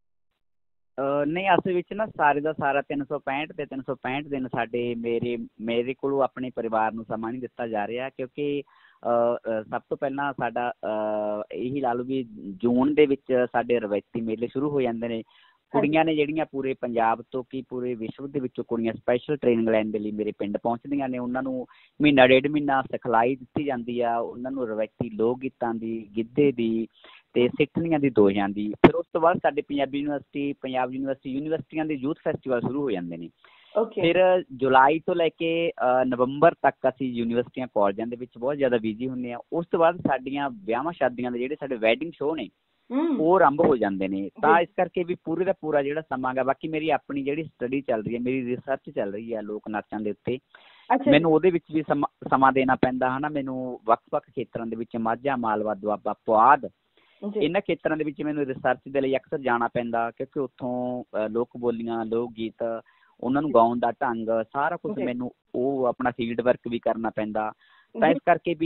ਨਹੀਂ, ਅਸਲ ਵਿੱਚ ਨਾ ਸਾਰੇ ਦਾ ਸਾਰਾ ਤਿੰਨ ਸੌ ਪੈਂਹਠ ਤੇ ਤਿੰਨ ਸੌ ਪੈਂਹਠ ਦਿਨ ਸਾਡੇ ਮੇਰੇ ਮੇਰੇ ਕੋਲੋਂ ਆਪਣੇ ਪਰਿਵਾਰ ਨੂੰ ਸਮਾਂ ਨਹੀਂ ਦਿੱਤਾ ਜਾ ਰਿਹਾ, ਕਿਉਂਕਿ ਸਭ ਤੋਂ ਪਹਿਲਾਂ ਸਾਡਾ ਇਹੀ ਲਾ ਲਓ ਵੀ ਜੂਨ ਦੇ ਵਿੱਚ ਸਾਡੇ ਰਵਾਇਤੀ ਮੇਲੇ ਸ਼ੁਰੂ ਹੋ ਜਾਂਦੇ ਨੇ। ਕੁੜੀਆਂ ਨੇ ਜਿਹੜੀਆਂ ਪੂਰੇ ਪੰਜਾਬ ਤੋਂ ਕੀ ਪੂਰੇ ਵਿਸ਼ਵ ਦੇ ਵਿੱਚੋਂ ਕੁੜੀਆਂ ਸਪੈਸ਼ਲ ਟ੍ਰੇਨਿੰਗ ਲੈਣ ਦੇ ਲਈ ਮੇਰੇ ਪਿੰਡ ਪਹੁੰਚਦੀਆਂ ਨੇ। ਉਹਨਾਂ ਨੂੰ ਮਹੀਨਾ ਡੇਢ ਮਹੀਨਾ ਸਿਖਲਾਈ ਦਿੱਤੀ ਜਾਂਦੀ ਆ, ਉਹਨਾਂ ਨੂੰ ਰਵਾਇਤੀ ਲੋਕ ਗੀਤਾਂ ਦੀ, ਗਿੱਧੇ ਦੀ ਤੇ ਸਿੱਠਣੀਆਂ ਦੀ, ਦੋਹਿਆਂ ਦੀ। ਫਿਰ ਉਸ ਤੋਂ ਬਾਅਦ ਸਾਡੇ ਪੰਜਾਬੀ ਯੂਨੀਵਰਸਿਟੀ, ਪੰਜਾਬ ਯੂਨੀਵਰਸਿਟੀ, ਯੂਨੀਵਰਸਿਟੀਆਂ ਦੇ ਯੂਥ ਫੈਸਟੀਵਲ ਸ਼ੁਰੂ ਹੋ ਜਾਂਦੇ ਨੇ। ਫਿਰ ਜੁਲਾਈ ਤੋਂ ਲੈ ਕੇ ਨਵੰਬਰ ਤੱਕ ਅਸੀਂ ਯੂਨੀਵਰਸਿਟੀਆਂ, ਕਾਲਜਾਂ ਦੇ ਵਿੱਚ ਬਹੁਤ ਜ਼ਿਆਦਾ ਬਿਜ਼ੀ ਹੁੰਦੇ ਹਾਂ। ਉਸ ਤੋਂ ਬਾਅਦ ਸਾਡੀਆਂ ਵਿਆਹਾਂ ਸ਼ਾਦੀਆਂ ਦੇ ਜਿਹੜੇ ਸਾਡੇ ਵੈਡਿੰਗ ਸ਼ੋਅ ਨੇ ਉਹ ਆਰੰਭ ਹੋ ਜਾਂਦੇ ਨੇ। ਤਾਂ ਇਸ ਕਰਕੇ ਵੀ ਪੂਰੇ ਦਾ ਪੂਰਾ ਜਿਹੜਾ ਸਮਾਂ ਗਾ, ਬਾਕੀ ਮੇਰੀ ਆਪਣੀ ਜਿਹੜੀ ਸਟੱਡੀ ਚੱਲ ਰਹੀ ਹੈ, ਮੇਰੀ ਰਿਸਰਚ ਚੱਲ ਰਹੀ ਹੈ ਲੋਕ ਨਾਚਾਂ ਦੇ ਉੱਤੇ, ਮੈਨੂੰ ਉਹਦੇ ਵਿੱਚ ਵੀ ਸਮਾਂ ਸਮਾਂ ਦੇਣਾ ਪੈਂਦਾ ਹੈ ਨਾ। ਮੈਨੂੰ ਵੱਖ ਵੱਖ ਖੇਤਰਾਂ ਦੇ ਵਿੱਚ ਮਾਝਾ, ਮਾਲਵਾ, ਦੁਆਬਾ, ਪੁਆਧ, ਇਹਨਾਂ ਖੇਤਰਾਂ ਦੇ ਵਿੱਚ ਮੈਨੂੰ ਰਿਸਰਚ ਦੇ ਲਈ ਅਕਸਰ ਜਾਣਾ ਪੈਂਦਾ, ਕਿਉਂਕਿ ਉੱਥੋਂ ਲੋਕ ਬੋਲੀਆਂ, ਲੋਕ ਗੀਤ, ਉਹਨਾਂ ਨੂੰ ਗਾਉਣ ਦਾ ਢੰਗ, ਸਾਰਾ ਕੁਛ ਮੈਨੂੰ ਉਹ ਆਪਣਾ ਫੀਲਡ ਵਰਕ ਵੀ ਕਰਨਾ ਪੈਂਦਾ। ਤਾਂ ਇਸ ਕਰਕੇ ਵੀ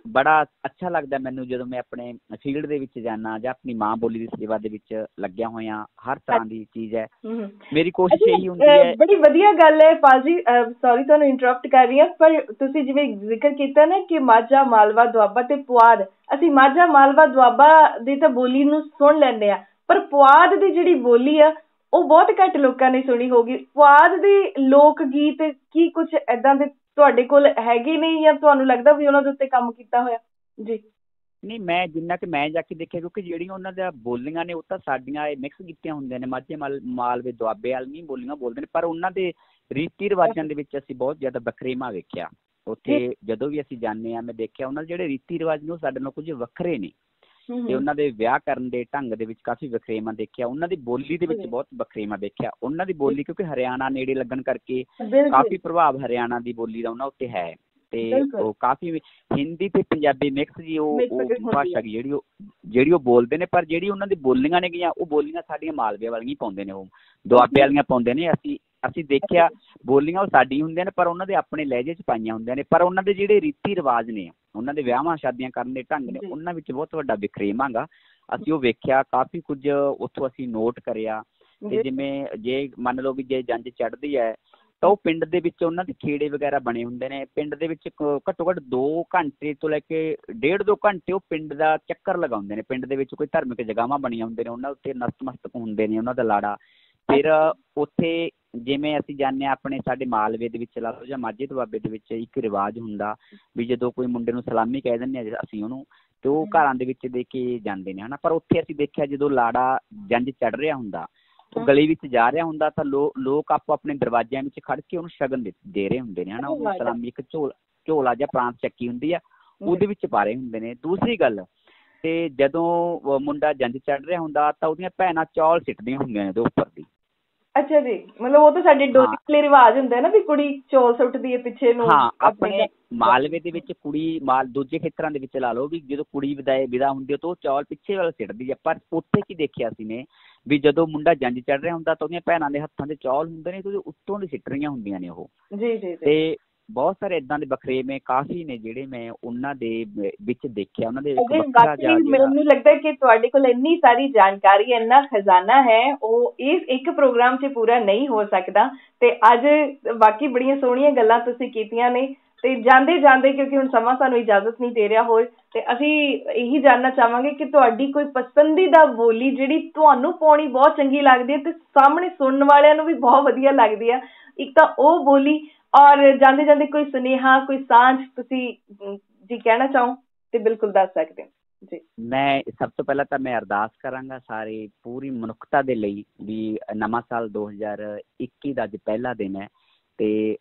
ਬੜਾ ਅੱਛਾ ਲੱਗਦਾ ਮੈਨੂੰ ਜਦੋਂ ਮੈਂ ਆਪਣੇ ਫੀਲਡ ਦੇ ਵਿੱਚ ਜਾਣਾ ਜਾਂ ਆਪਣੀ ਮਾਂ ਬੋਲੀ ਦੀ ਸੇਵਾ ਦੇ ਵਿੱਚ ਲੱਗਿਆ ਹੋਇਆ। ਹਰ ਤਰ੍ਹਾਂ ਦੀ ਚੀਜ਼ ਹੈ, ਮੇਰੀ ਕੋਸ਼ਿਸ਼ ਇਹੀ ਹੁੰਦੀ ਹੈ। ਬੜੀ ਵਧੀਆ ਗੱਲ ਹੈ ਪਾਜੀ, ਸੌਰੀ ਤੁਹਾਨੂੰ ਇੰਟਰਰਪਟ ਕਰ ਰਹੀ ਹਾਂ, ਪਰ ਤੁਸੀਂ ਜਿਵੇਂ ਜ਼ਿਕਰ ਕੀਤਾ ਨਾ ਕਿ ਮਾਝਾ, ਮਾਲਵਾ, ਦੁਆਬਾ ਤੇ ਪੁਆਧ, ਅਸੀਂ ਮਾਝਾ, ਮਾਲਵਾ, ਦੁਆਬਾ ਦੀ ਤਾਂ ਬੋਲੀ ਨੂੰ ਸੁਣ ਲੈਂਦੇ ਆ, ਪਰ ਪੁਆਧ ਦੀ ਜਿਹੜੀ ਬੋਲੀ ਆ ਉਹ ਬਹੁਤ ਘੱਟ ਲੋਕਾਂ ਨੇ ਸੁਣੀ ਹੋਗੀ। ਪੁਆਧ ਦੇ ਲੋਕ ਗੀਤ ਕੀ ਕੁਝ ਏਦਾਂ ਦੇ ਤੁਹਾਡੇ ਕੋਲ ਹੈਗੇ ਨੇ, ਜਾਂ ਤੁਹਾਨੂੰ ਲੱਗਦਾ ਵੀ ਉਹਨਾਂ ਦੇ ਉੱਤੇ ਕੰਮ ਕੀਤਾ ਹੋਇਆ? ਜੀ ਨਹੀਂ, ਮੈਂ ਜਿੰਨਾ ਕਿ ਮੈਂ ਜਾ ਕੇ ਦੇਖਿਆ, ਕਿਉਂਕਿ ਜਿਹੜੀਆਂ ਉਹਨਾਂ ਦੀਆਂ ਬੋਲੀਆਂ ਨੇ ਉਹ ਤਾਂ ਸਾਡੀਆਂ ਮਿਕਸ ਕੀਤੀਆਂ ਹੁੰਦੀਆਂ ਨੇ, ਮਾਝੇ ਮਾਲ ਮਾਲਵੇ ਦੁਆਬੇ ਵਾਲ ਨਹੀਂ ਬੋਲੀਆਂ ਬੋਲਦੇ ਨੇ, ਪਰ ਉਹਨਾਂ ਦੇ ਰੀਤੀ ਰਿਵਾਜਾਂ ਦੇ ਵਿੱਚ ਅਸੀਂ ਬਹੁਤ ਜ਼ਿਆਦਾ ਵਖਰੇਵਾਂ ਵੇਖਿਆ। ਉੱਥੇ ਜਦੋਂ ਵੀ ਅਸੀਂ ਜਾਂਦੇ ਹਾਂ, ਮੈਂ ਦੇਖਿਆ ਉਹਨਾਂ ਦੇ ਜਿਹੜੇ ਰੀਤੀ ਰਿਵਾਜ ਨੇ ਉਹ ਸਾਡੇ ਨਾਲ ਕੁਝ ਵੱਖਰੇ ਨੇ, ਤੇ ਉਹਨਾਂ ਦੇ ਵਿਆਹ ਕਰਨ ਦੇ ਢੰਗ ਦੇ ਵਿੱਚ ਕਾਫੀ ਵਖਰੇਵਾਂ ਦੇਖਿਆ। ਉਹਨਾਂ ਦੀ ਬੋਲੀ ਦੇ ਵਿੱਚ ਬਹੁਤ ਵਖਰੇਵਾਂ ਦੇਖਿਆ। ਉਹਨਾਂ ਦੀ ਬੋਲੀ ਕਿਉਂਕਿ ਹਰਿਆਣਾ ਨੇੜੇ ਲੱਗਣ ਕਰਕੇ ਕਾਫੀ ਪ੍ਰਭਾਵ ਹਰਿਆਣਾ ਦੀ ਬੋਲੀ ਦਾ ਉਹਨਾਂ ਉੱਤੇ ਹੈ, ਤੇ ਉਹ ਕਾਫੀ ਹਿੰਦੀ ਤੇ ਪੰਜਾਬੀ ਮਿਕਸ ਜੀ ਉਹ ਭਾਸ਼ਾ ਜਿਹੜੀ ਉਹ ਜਿਹੜੀ ਉਹ ਬੋਲਦੇ ਨੇ, ਪਰ ਜਿਹੜੀ ਉਹਨਾਂ ਦੀ ਬੋਲੀਆਂ ਨੇ ਗੀਆਂ ਉਹ ਬੋਲੀਆਂ ਸਾਡੀਆਂ ਮਾਲਵੇ ਵਾਲੀਆਂ ਪਾਉਂਦੇ ਨੇ, ਉਹ ਦੁਆਬੇ ਵਾਲੀਆਂ ਪਾਉਂਦੇ ਨੇ। ਅਸੀਂ ਅਸੀਂ ਦੇਖਿਆ ਬੋਲੀਆਂ ਉਹ ਸਾਡੀ ਹੁੰਦੀਆਂ ਨੇ, ਪਰ ਉਹਨਾਂ ਦੇ ਆਪਣੇ ਲਹਿਜੇ 'ਚ ਪਾਈਆਂ ਹੁੰਦੀਆਂ ਨੇ, ਪਰ ਉਹਨਾਂ ਦੇ ਜਿਹੜੇ ਰੀਤੀ ਰਿਵਾਜ ਨੇ, ਉਹਨਾਂ ਦੇ ਵਿਆਹਾਂ ਸ਼ਾਦੀਆਂ ਕਰਨ ਦੇ ਢੰਗ ਨੇ, ਉਹਨਾਂ ਵਿੱਚ ਬਹੁਤ ਵੱਡਾ ਵਖਰੇਵਾਂ ਗਾ। ਅਸੀਂ ਉਹ ਵੇਖਿਆ, ਕਾਫੀ ਕੁਝ ਉੱਥੋਂ ਅਸੀਂ ਨੋਟ ਕਰਿਆ। ਤੇ ਜਿਵੇਂ ਜੇ ਮੰਨ ਲਓ ਵੀ ਜੇ ਜੰਝ ਚੜ੍ਹਦੀ ਹੈ ਤਾਂ ਉਹ ਪਿੰਡ ਦੇ ਵਿੱਚ ਉਹਨਾਂ ਦੇ ਖੇੜੇ ਵਗੈਰਾ ਬਣੇ ਹੁੰਦੇ ਨੇ। ਪਿੰਡ ਦੇ ਵਿੱਚ ਘੱਟੋ ਘੱਟ ਦੋ ਘੰਟੇ ਤੋਂ ਲੈ ਕੇ ਡੇਢ ਦੋ ਘੰਟੇ ਉਹ ਪਿੰਡ ਦਾ ਚੱਕਰ ਲਗਾਉਂਦੇ ਨੇ। ਪਿੰਡ ਦੇ ਵਿੱਚ ਕੋਈ ਧਾਰਮਿਕ ਜਗ੍ਹਾਵਾਂ ਬਣੀਆਂ ਹੁੰਦੇ ਨੇ, ਉਹਨਾਂ ਉੱਤੇ ਨਤਮਸਤਕ ਹੁੰਦੇ ਨੇ ਉਹਨਾਂ ਦਾ ਲਾੜਾ। ਫਿਰ ਉੱਥੇ ਜਿਵੇਂ ਅਸੀਂ ਜਾਂਦੇ ਹਾਂ ਆਪਣੇ ਸਾਡੇ ਮਾਲਵੇ ਦੇ ਵਿੱਚ ਲਾ ਲਓ ਜਾਂ ਮਾਝੇ ਦੁਆਬੇ ਦੇ ਵਿੱਚ ਇੱਕ ਰਿਵਾਜ ਹੁੰਦਾ ਵੀ ਜਦੋਂ ਕੋਈ ਮੁੰਡੇ ਨੂੰ ਸਲਾਮੀ ਕਹਿ ਦਿੰਦੇ ਹਾਂ ਅਸੀਂ ਉਹਨੂੰ, ਤੇ ਉਹ ਘਰਾਂ ਦੇ ਵਿੱਚ ਦੇ ਕੇ ਜਾਂਦੇ ਨੇ, ਹੈ ਨਾ। ਪਰ ਉੱਥੇ ਅਸੀਂ ਦੇਖਿਆ ਜਦੋਂ ਲਾੜਾ ਜੰਝ ਚੜ੍ਹ ਰਿਹਾ ਹੁੰਦਾ, ਉਹ ਗਲੀ ਵਿੱਚ ਜਾ ਰਿਹਾ ਹੁੰਦਾ, ਤਾਂ ਲੋ ਲੋਕ ਆਪੋ ਆਪਣੇ ਦਰਵਾਜ਼ਿਆਂ ਵਿੱਚ ਖੜ ਕੇ ਉਹਨੂੰ ਸ਼ਗਨ ਦੇ ਦੇ ਰਹੇ ਹੁੰਦੇ ਨੇ, ਹੈ ਨਾ। ਉਹਨੂੰ ਸਲਾਮੀ ਇੱਕ ਝੋਲ ਝੋਲਾ ਜਾਂ ਪ੍ਰਾਂਤ ਚੱਕੀ ਹੁੰਦੀ ਆ, ਉਹਦੇ ਵਿੱਚ ਪਾ ਰਹੇ ਹੁੰਦੇ ਨੇ। ਦੂਸਰੀ ਗੱਲ, ਤੇ ਜਦੋਂ ਮੁੰਡਾ ਜੰਝ ਚੜ੍ਹ ਰਿਹਾ ਹੁੰਦਾ ਤਾਂ ਉਹਦੀਆਂ ਭੈਣਾਂ ਚੌਲ ਸਿੱਟਦੀਆਂ ਹੁੰਦੀਆਂ ਨੇ ਉਹਦੇ ਉੱਪਰ ਦੀ। ਅੱਛਾ ਜੀ, ਮਤਲਬ ਉਹ ਤਾਂ ਸਾਡੇ ਡੋਲੀ ਵਾਲੇ ਰਿਵਾਜ ਹੁੰਦੇ ਨਾ ਵੀ ਕੁੜੀ ਚੌਲ ਸੁੱਟਦੀ ਹੈ ਪਿੱਛੇ ਨੂੰ। ਹਾਂ, ਆਪਣੇ ਮਾਲਵੇ ਦੇ ਵਿੱਚ ਕੁੜੀ ਮਾਲ ਦੂਜੇ ਖੇਤਰਾਂ ਦੇ ਵਿੱਚ ਲਾ ਲਓ ਵੀ ਜਦੋਂ ਕੁੜੀ ਵਿਦਾਏ ਵਿਦਾ ਹੁੰਦੀ ਹੈ ਤਾਂ ਉਹ ਚੌਲ ਪਿੱਛੇ ਵੱਲ ਸਿੱਟਦੀ ਹੈ। ਪਰ ਉੱਥੇ ਕੀ ਦੇਖਿਆ ਸੀ ਨੇ ਵੀ ਜਦੋਂ ਮੁੰਡਾ ਜੰਝ ਚੜ੍ਹ ਰਿਹਾ ਹੁੰਦਾ ਤਾਂ ਉਹਦੀਆਂ ਭੈਣਾਂ ਦੇ ਹੱਥਾਂ 'ਚ ਚੌਲ ਹੁੰਦੇ ਨੇ ਤੇ ਉਹਦੇ ਉੱਤੋਂ ਦੀ ਸਿੱਟ ਰਹੀਆਂ ਹੁੰਦੀਆਂ ਨੇ ਉਹ। ਜੀ ਜੀ। ਤੇ ਬਹੁਤ ਸਾਰੇ ਏਦਾਂ ਦੇ ਵਖਰੇਵੇਂ ਕਾਫੀ ਨੇ ਜਿਹੜੇ ਮੈਂ ਉਹਨਾਂ ਦੇ ਵਿੱਚ ਦੇਖਿਆ। ਉਹਨਾਂ ਦੇ ਮੈਨੂੰ ਲੱਗਦਾ ਕਿ ਤੁਹਾਡੇ ਕੋਲ ਇੰਨੀ ਸਾਰੀ ਜਾਣਕਾਰੀ, ਇੰਨਾ ਖਜ਼ਾਨਾ ਹੈ, ਉਹ ਇਸ ਇੱਕ ਪ੍ਰੋਗਰਾਮ 'ਚ ਪੂਰਾ ਨਹੀਂ ਹੋ ਸਕਦਾ। ਤੇ ਅੱਜ ਬਾਕੀ ਬੜੀਆਂ ਸੋਹਣੀਆਂ ਗੱਲਾਂ ਤੁਸੀਂ ਕੀਤੀਆਂ ਨੇ। ਤੇ ਜਾਂਦੇ ਜਾਂਦੇ, ਕਿਉਂਕਿ ਹੁਣ ਸਮਾਂ ਸਾਨੂੰ ਇਜਾਜ਼ਤ ਨਹੀਂ ਦੇ ਰਿਹਾ ਹੋਰ, ਤੇ ਅਸੀਂ ਇਹੀ ਜਾਣਨਾ ਚਾਹਾਂਗੇ ਕਿ ਤੁਹਾਡੀ ਕੋਈ ਪਸੰਦੀਦਾ ਬੋਲੀ ਜਿਹੜੀ ਤੁਹਾਨੂੰ ਪਾਉਣੀ ਬਹੁਤ ਚੰਗੀ ਲੱਗਦੀ ਹੈ ਤੇ ਸਾਹਮਣੇ ਸੁਣਨ ਵਾਲਿਆਂ ਨੂੰ ਵੀ ਬਹੁਤ ਵਧੀਆ ਲੱਗਦੀ ਆ, ਇੱਕ ਤਾਂ ਉਹ ਬੋਲੀ, ਔਰ ਜਾਂਦੇ ਜਾਂਦੇ ਕੋਈ ਸੁਨੇਹਾ, ਕੋਈ ਸਾਂਝ ਤੁਸੀਂ ਜੀ ਕਹਿਣਾ ਚਾਹੋ ਤੇ ਬਿਲਕੁਲ ਦੱਸ ਸਕਦੇ ਹੋ ਜੀ। ਮੈਂ ਸਭ ਤੋਂ ਪਹਿਲਾਂ ਤਾਂ ਮੈਂ ਅਰਦਾਸ ਕਰਾਂਗਾ ਸਾਰੇ ਪੂਰੀ ਮਨੁੱਖਤਾ ਦੇ ਲਈ ਵੀ ਨਵਾਂ ਸਾਲ ਦੋ ਹਜ਼ਾਰ ਇੱਕੀ ਦਾ ਅੱਜ ਪਹਿਲਾ ਦਿਨ ਹੈ, ਤੇ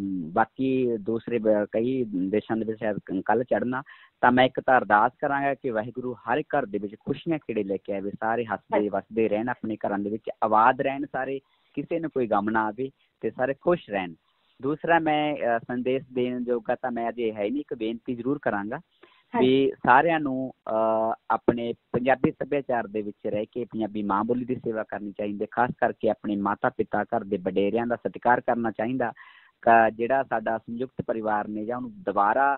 ਬਾਕੀ ਦੂਸਰੇ ਕਈ ਦੇਸ਼ਾਂ ਦੇ ਵਿੱਚ ਸ਼ਾਇਦ ਕੱਲ੍ਹ ਚੜ੍ਹਨਾ। ਤਾਂ ਮੈਂ ਇੱਕ ਤਾਂ ਅਰਦਾਸ ਕਰਾਂਗਾ ਕਿ ਵਾਹਿਗੁਰੂ ਹਰ ਇੱਕ ਘਰ ਦੇ ਵਿੱਚ ਖੁਸ਼ੀਆਂ ਖੇੜੇ ਲੈ ਕੇ ਆਵੇ, ਸਾਰੇ ਹੱਸਦੇ ਵਸਦੇ ਰਹਿਣ, ਆਪਣੇ ਘਰਾਂ ਦੇ ਵਿੱਚ ਆਬਾਦ ਰਹਿਣ ਸਾਰੇ, ਕਿਸੇ ਨੂੰ ਕੋਈ ਗਮ ਨਾ ਆਵੇ ਤੇ ਸਾਰੇ ਖੁਸ਼ ਰਹਿਣ। ਦੂਸਰਾ, ਮੈਂ ਸੰਦੇਸ਼ ਦੇਣ ਜੋਗਾ ਤਾਂ ਮੈਂ ਅਜੇ ਹੈ ਨਹੀਂ, ਇੱਕ ਬੇਨਤੀ ਜ਼ਰੂਰ ਕਰਾਂਗਾ ਵੀ ਸਾਰਿਆਂ ਨੂੰ ਆਪਣੇ ਪੰਜਾਬੀ ਸੱਭਿਆਚਾਰ ਦੇ ਵਿੱਚ ਰਹਿ ਕੇ ਪੰਜਾਬੀ ਮਾਂ ਬੋਲੀ ਦੀ ਸੇਵਾ ਕਰਨੀ ਚਾਹੀਦੀ, ਖਾਸ ਕਰਕੇ ਆਪਣੇ ਮਾਤਾ ਪਿਤਾ, ਘਰ ਦੇ ਵਡੇਰਿਆਂ ਦਾ ਸਤਿਕਾਰ ਕਰਨਾ ਚਾਹੀਦਾ। ਜਿਹੜਾ ਸਾਡਾ ਸੰਯੁਕਤ ਪਰਿਵਾਰ ਨੇ ਜਾਂ ਉਹਨੂੰ ਦੁਬਾਰਾ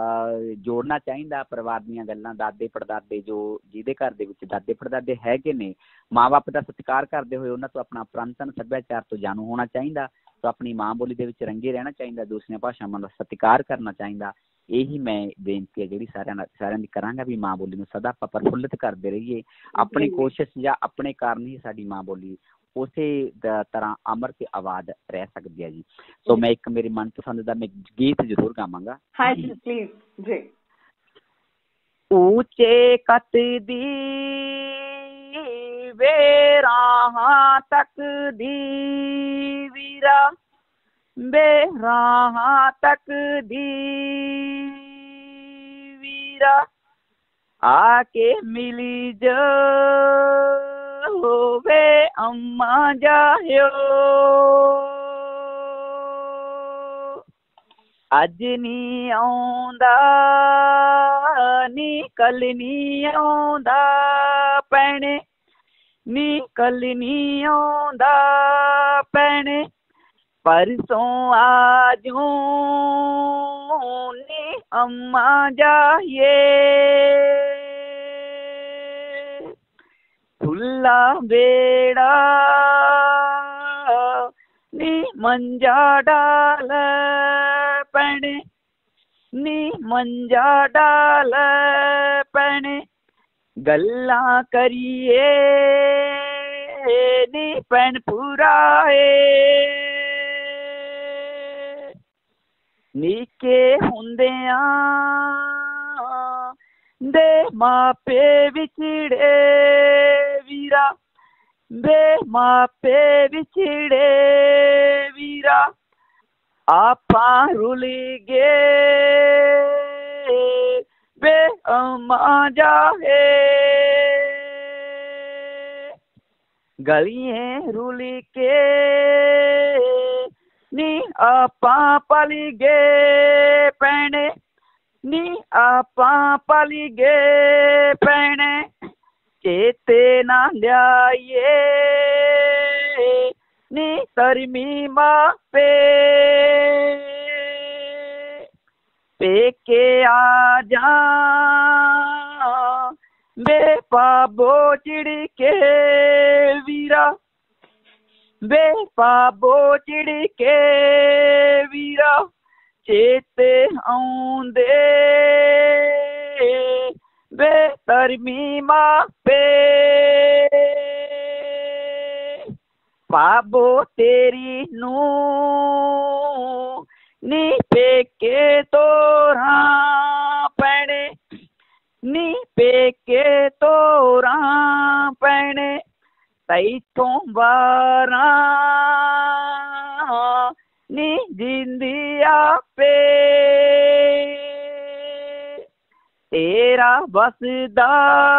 ਜੋੜਨਾ ਚਾਹੀਦਾ। ਪਰਿਵਾਰ ਦੀਆਂ ਗੱਲਾਂ, ਦਾਦੇ ਪੜਦਾਦੇ ਜੋ ਜਿਹਦੇ ਘਰ ਦੇ ਵਿੱਚ ਦਾਦੇ ਪੜਦਾਦੇ ਹੈਗੇ ਨੇ, ਮਾਂ ਬਾਪ ਦਾ ਸਤਿਕਾਰ ਕਰਦੇ ਹੋਏ ਉਹਨਾਂ ਤੋਂ ਆਪਣਾ ਪੁਰਾਤਨ ਸੱਭਿਆਚਾਰ ਤੋਂ ਜਾਣੂ ਹੋਣਾ ਚਾਹੀਦਾ, ਤਾਂ ਆਪਣੀ ਮਾਂ ਬੋਲੀ ਦੇ ਵਿੱਚ ਰੰਗੇ ਰਹਿਣਾ ਚਾਹੀਦਾ, ਦੂਸਰੀਆਂ ਭਾਸ਼ਾਵਾਂ ਦਾ ਸਤਿਕਾਰ ਕਰਨਾ ਚਾਹੀਦਾ। ਇਹੀ ਮੈਂ ਬੇਨਤੀ ਹੈ ਜਿਹੜੀ ਸਾਰਿਆਂ ਨਾਲ ਸਾਰਿਆਂ ਦੀ ਕਰਾਂਗਾ ਵੀ ਮਾਂ ਬੋਲੀ ਨੂੰ ਸਦਾ ਆਪਾਂ ਪ੍ਰਫੁੱਲਿਤ ਕਰਦੇ ਰਹੀਏ। ਆਪਣੀ ਕੋਸ਼ਿਸ਼ ਜਾਂ ਆਪਣੇ ਕਾਰਨ ਹੀ ਸਾਡੀ ਮਾਂ ਬੋਲੀ ਉਸੇ ਤਰ੍ਹਾਂ ਅਮਰ ਤੇ ਆਬਾਦ ਰਹਿ ਸਕਦੀ ਹੈ ਜੀ। ਸੋ ਮੈਂ ਇੱਕ ਮੇਰੇ ਮਨਪਸੰਦ ਦਾ ਮੈਂ ਗੀਤ ਜ਼ਰੂਰ ਗਾਵਾਂਗਾ। ਹਾਂਜੀ ਪਲੀਜ਼ ਜੀ। ਉੱਚੇ ਕੱਤ ਦੀ ਵੇਰਾਂ ਤੱਕ ਦੀ ਵੀਰਾ, ਬੇਰਾਂ ਤੱਕ ਦੀ ਵੀਰਾ, ਆ ਕੇ ਮਿਲੀ ਜੋ ਹੋਵੇ ਅੰਮਾ ਜਾਇਓ, ਅੱਜ ਨੀ ਆਉਂਦਾ ਨੀ ਕੱਲ ਨੀ ਆਉਂਦਾ ਭੈਣੇ, ਨੀ ਕੱਲ ਨੀ ਆਉਂਦਾ ਭੈਣੇ, ਪਰਸੋਂ ਆ ਜੂ ਨੀ अम्मा जाइए खुला बेड़ा नी मंजा डाल पैने नी मंजा डाल पैने गल्ला करिए नी पैन पुराए नीके हुंदियां दे मापे विछड़े वीरा बे मापे विछड़े वीरा आपा रुल गए बे अम्मा जाए गलियां रुल के नी आपा पली गए पैने नी आपा पली गए पैने चेते ना लियाइए नी तरमी मापे पेके आ जा बेपाबो चिड़ी के वीरा बेपाबो चिड़ी के वीरा चेते आउंदे बेतरमी मापे पाबो तेरी नू नी पेके तोरा पैने नी पेके तोरा पैने तैथों बारा नी जिंदिया पे तेरा बसदा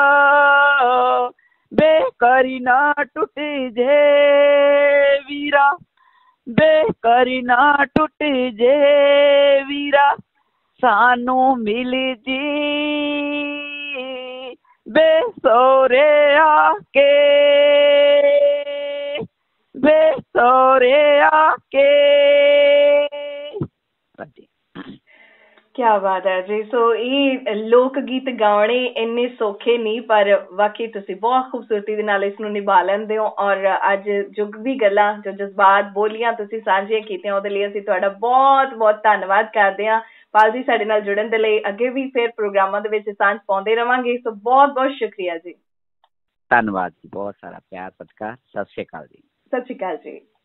बेकरी ना टूट जे वीरा बेकरी ना टूट जे वीरा सानू मिल जी बेसोरे आके बेसोरे आके। क्या बात है जी। सो ये लोक गीत गाने इन्ने सौखे नहीं, पर वाकई तुसी बहुत खूबसूरती दे नाल इसनूं निभा लैंदे हो। और अज जो भी गल्लां जो जज्बात बोलियां तुसी सांझियां कीतियां ਉਹਦੇ ਲਈ ਅਸੀਂ ਤੁਹਾਡਾ ਬਹੁਤ ਬਹੁਤ ਧੰਨਵਾਦ ਕਰਦੇ ਹਾਂ। ਪਾਲ ਜੀ ਸਾਡੇ ਨਾਲ ਜੁੜਨ ਦੇ ਲਈ ਅੱਗੇ ਵੀ ਫਿਰ ਪ੍ਰੋਗਰਾਮਾਂ ਦੇ ਵਿੱਚ ਸਾਂਝ ਪਾਉਂਦੇ ਰਵਾਂਗੇ। ਸੋ ਬਹੁਤ ਬਹੁਤ ਸ਼ੁਕਰੀਆ ਜੀ। ਧੰਨਵਾਦ ਜੀ, ਬਹੁਤ ਸਾਰਾ ਪਿਆਰ ਸਤਿਕਾਰ। ਸਤਿ ਸ਼੍ਰੀ ਅਕਾਲ ਜੀ। ਸਤਿ ਸ਼੍ਰੀ ਅਕਾਲ ਜੀ।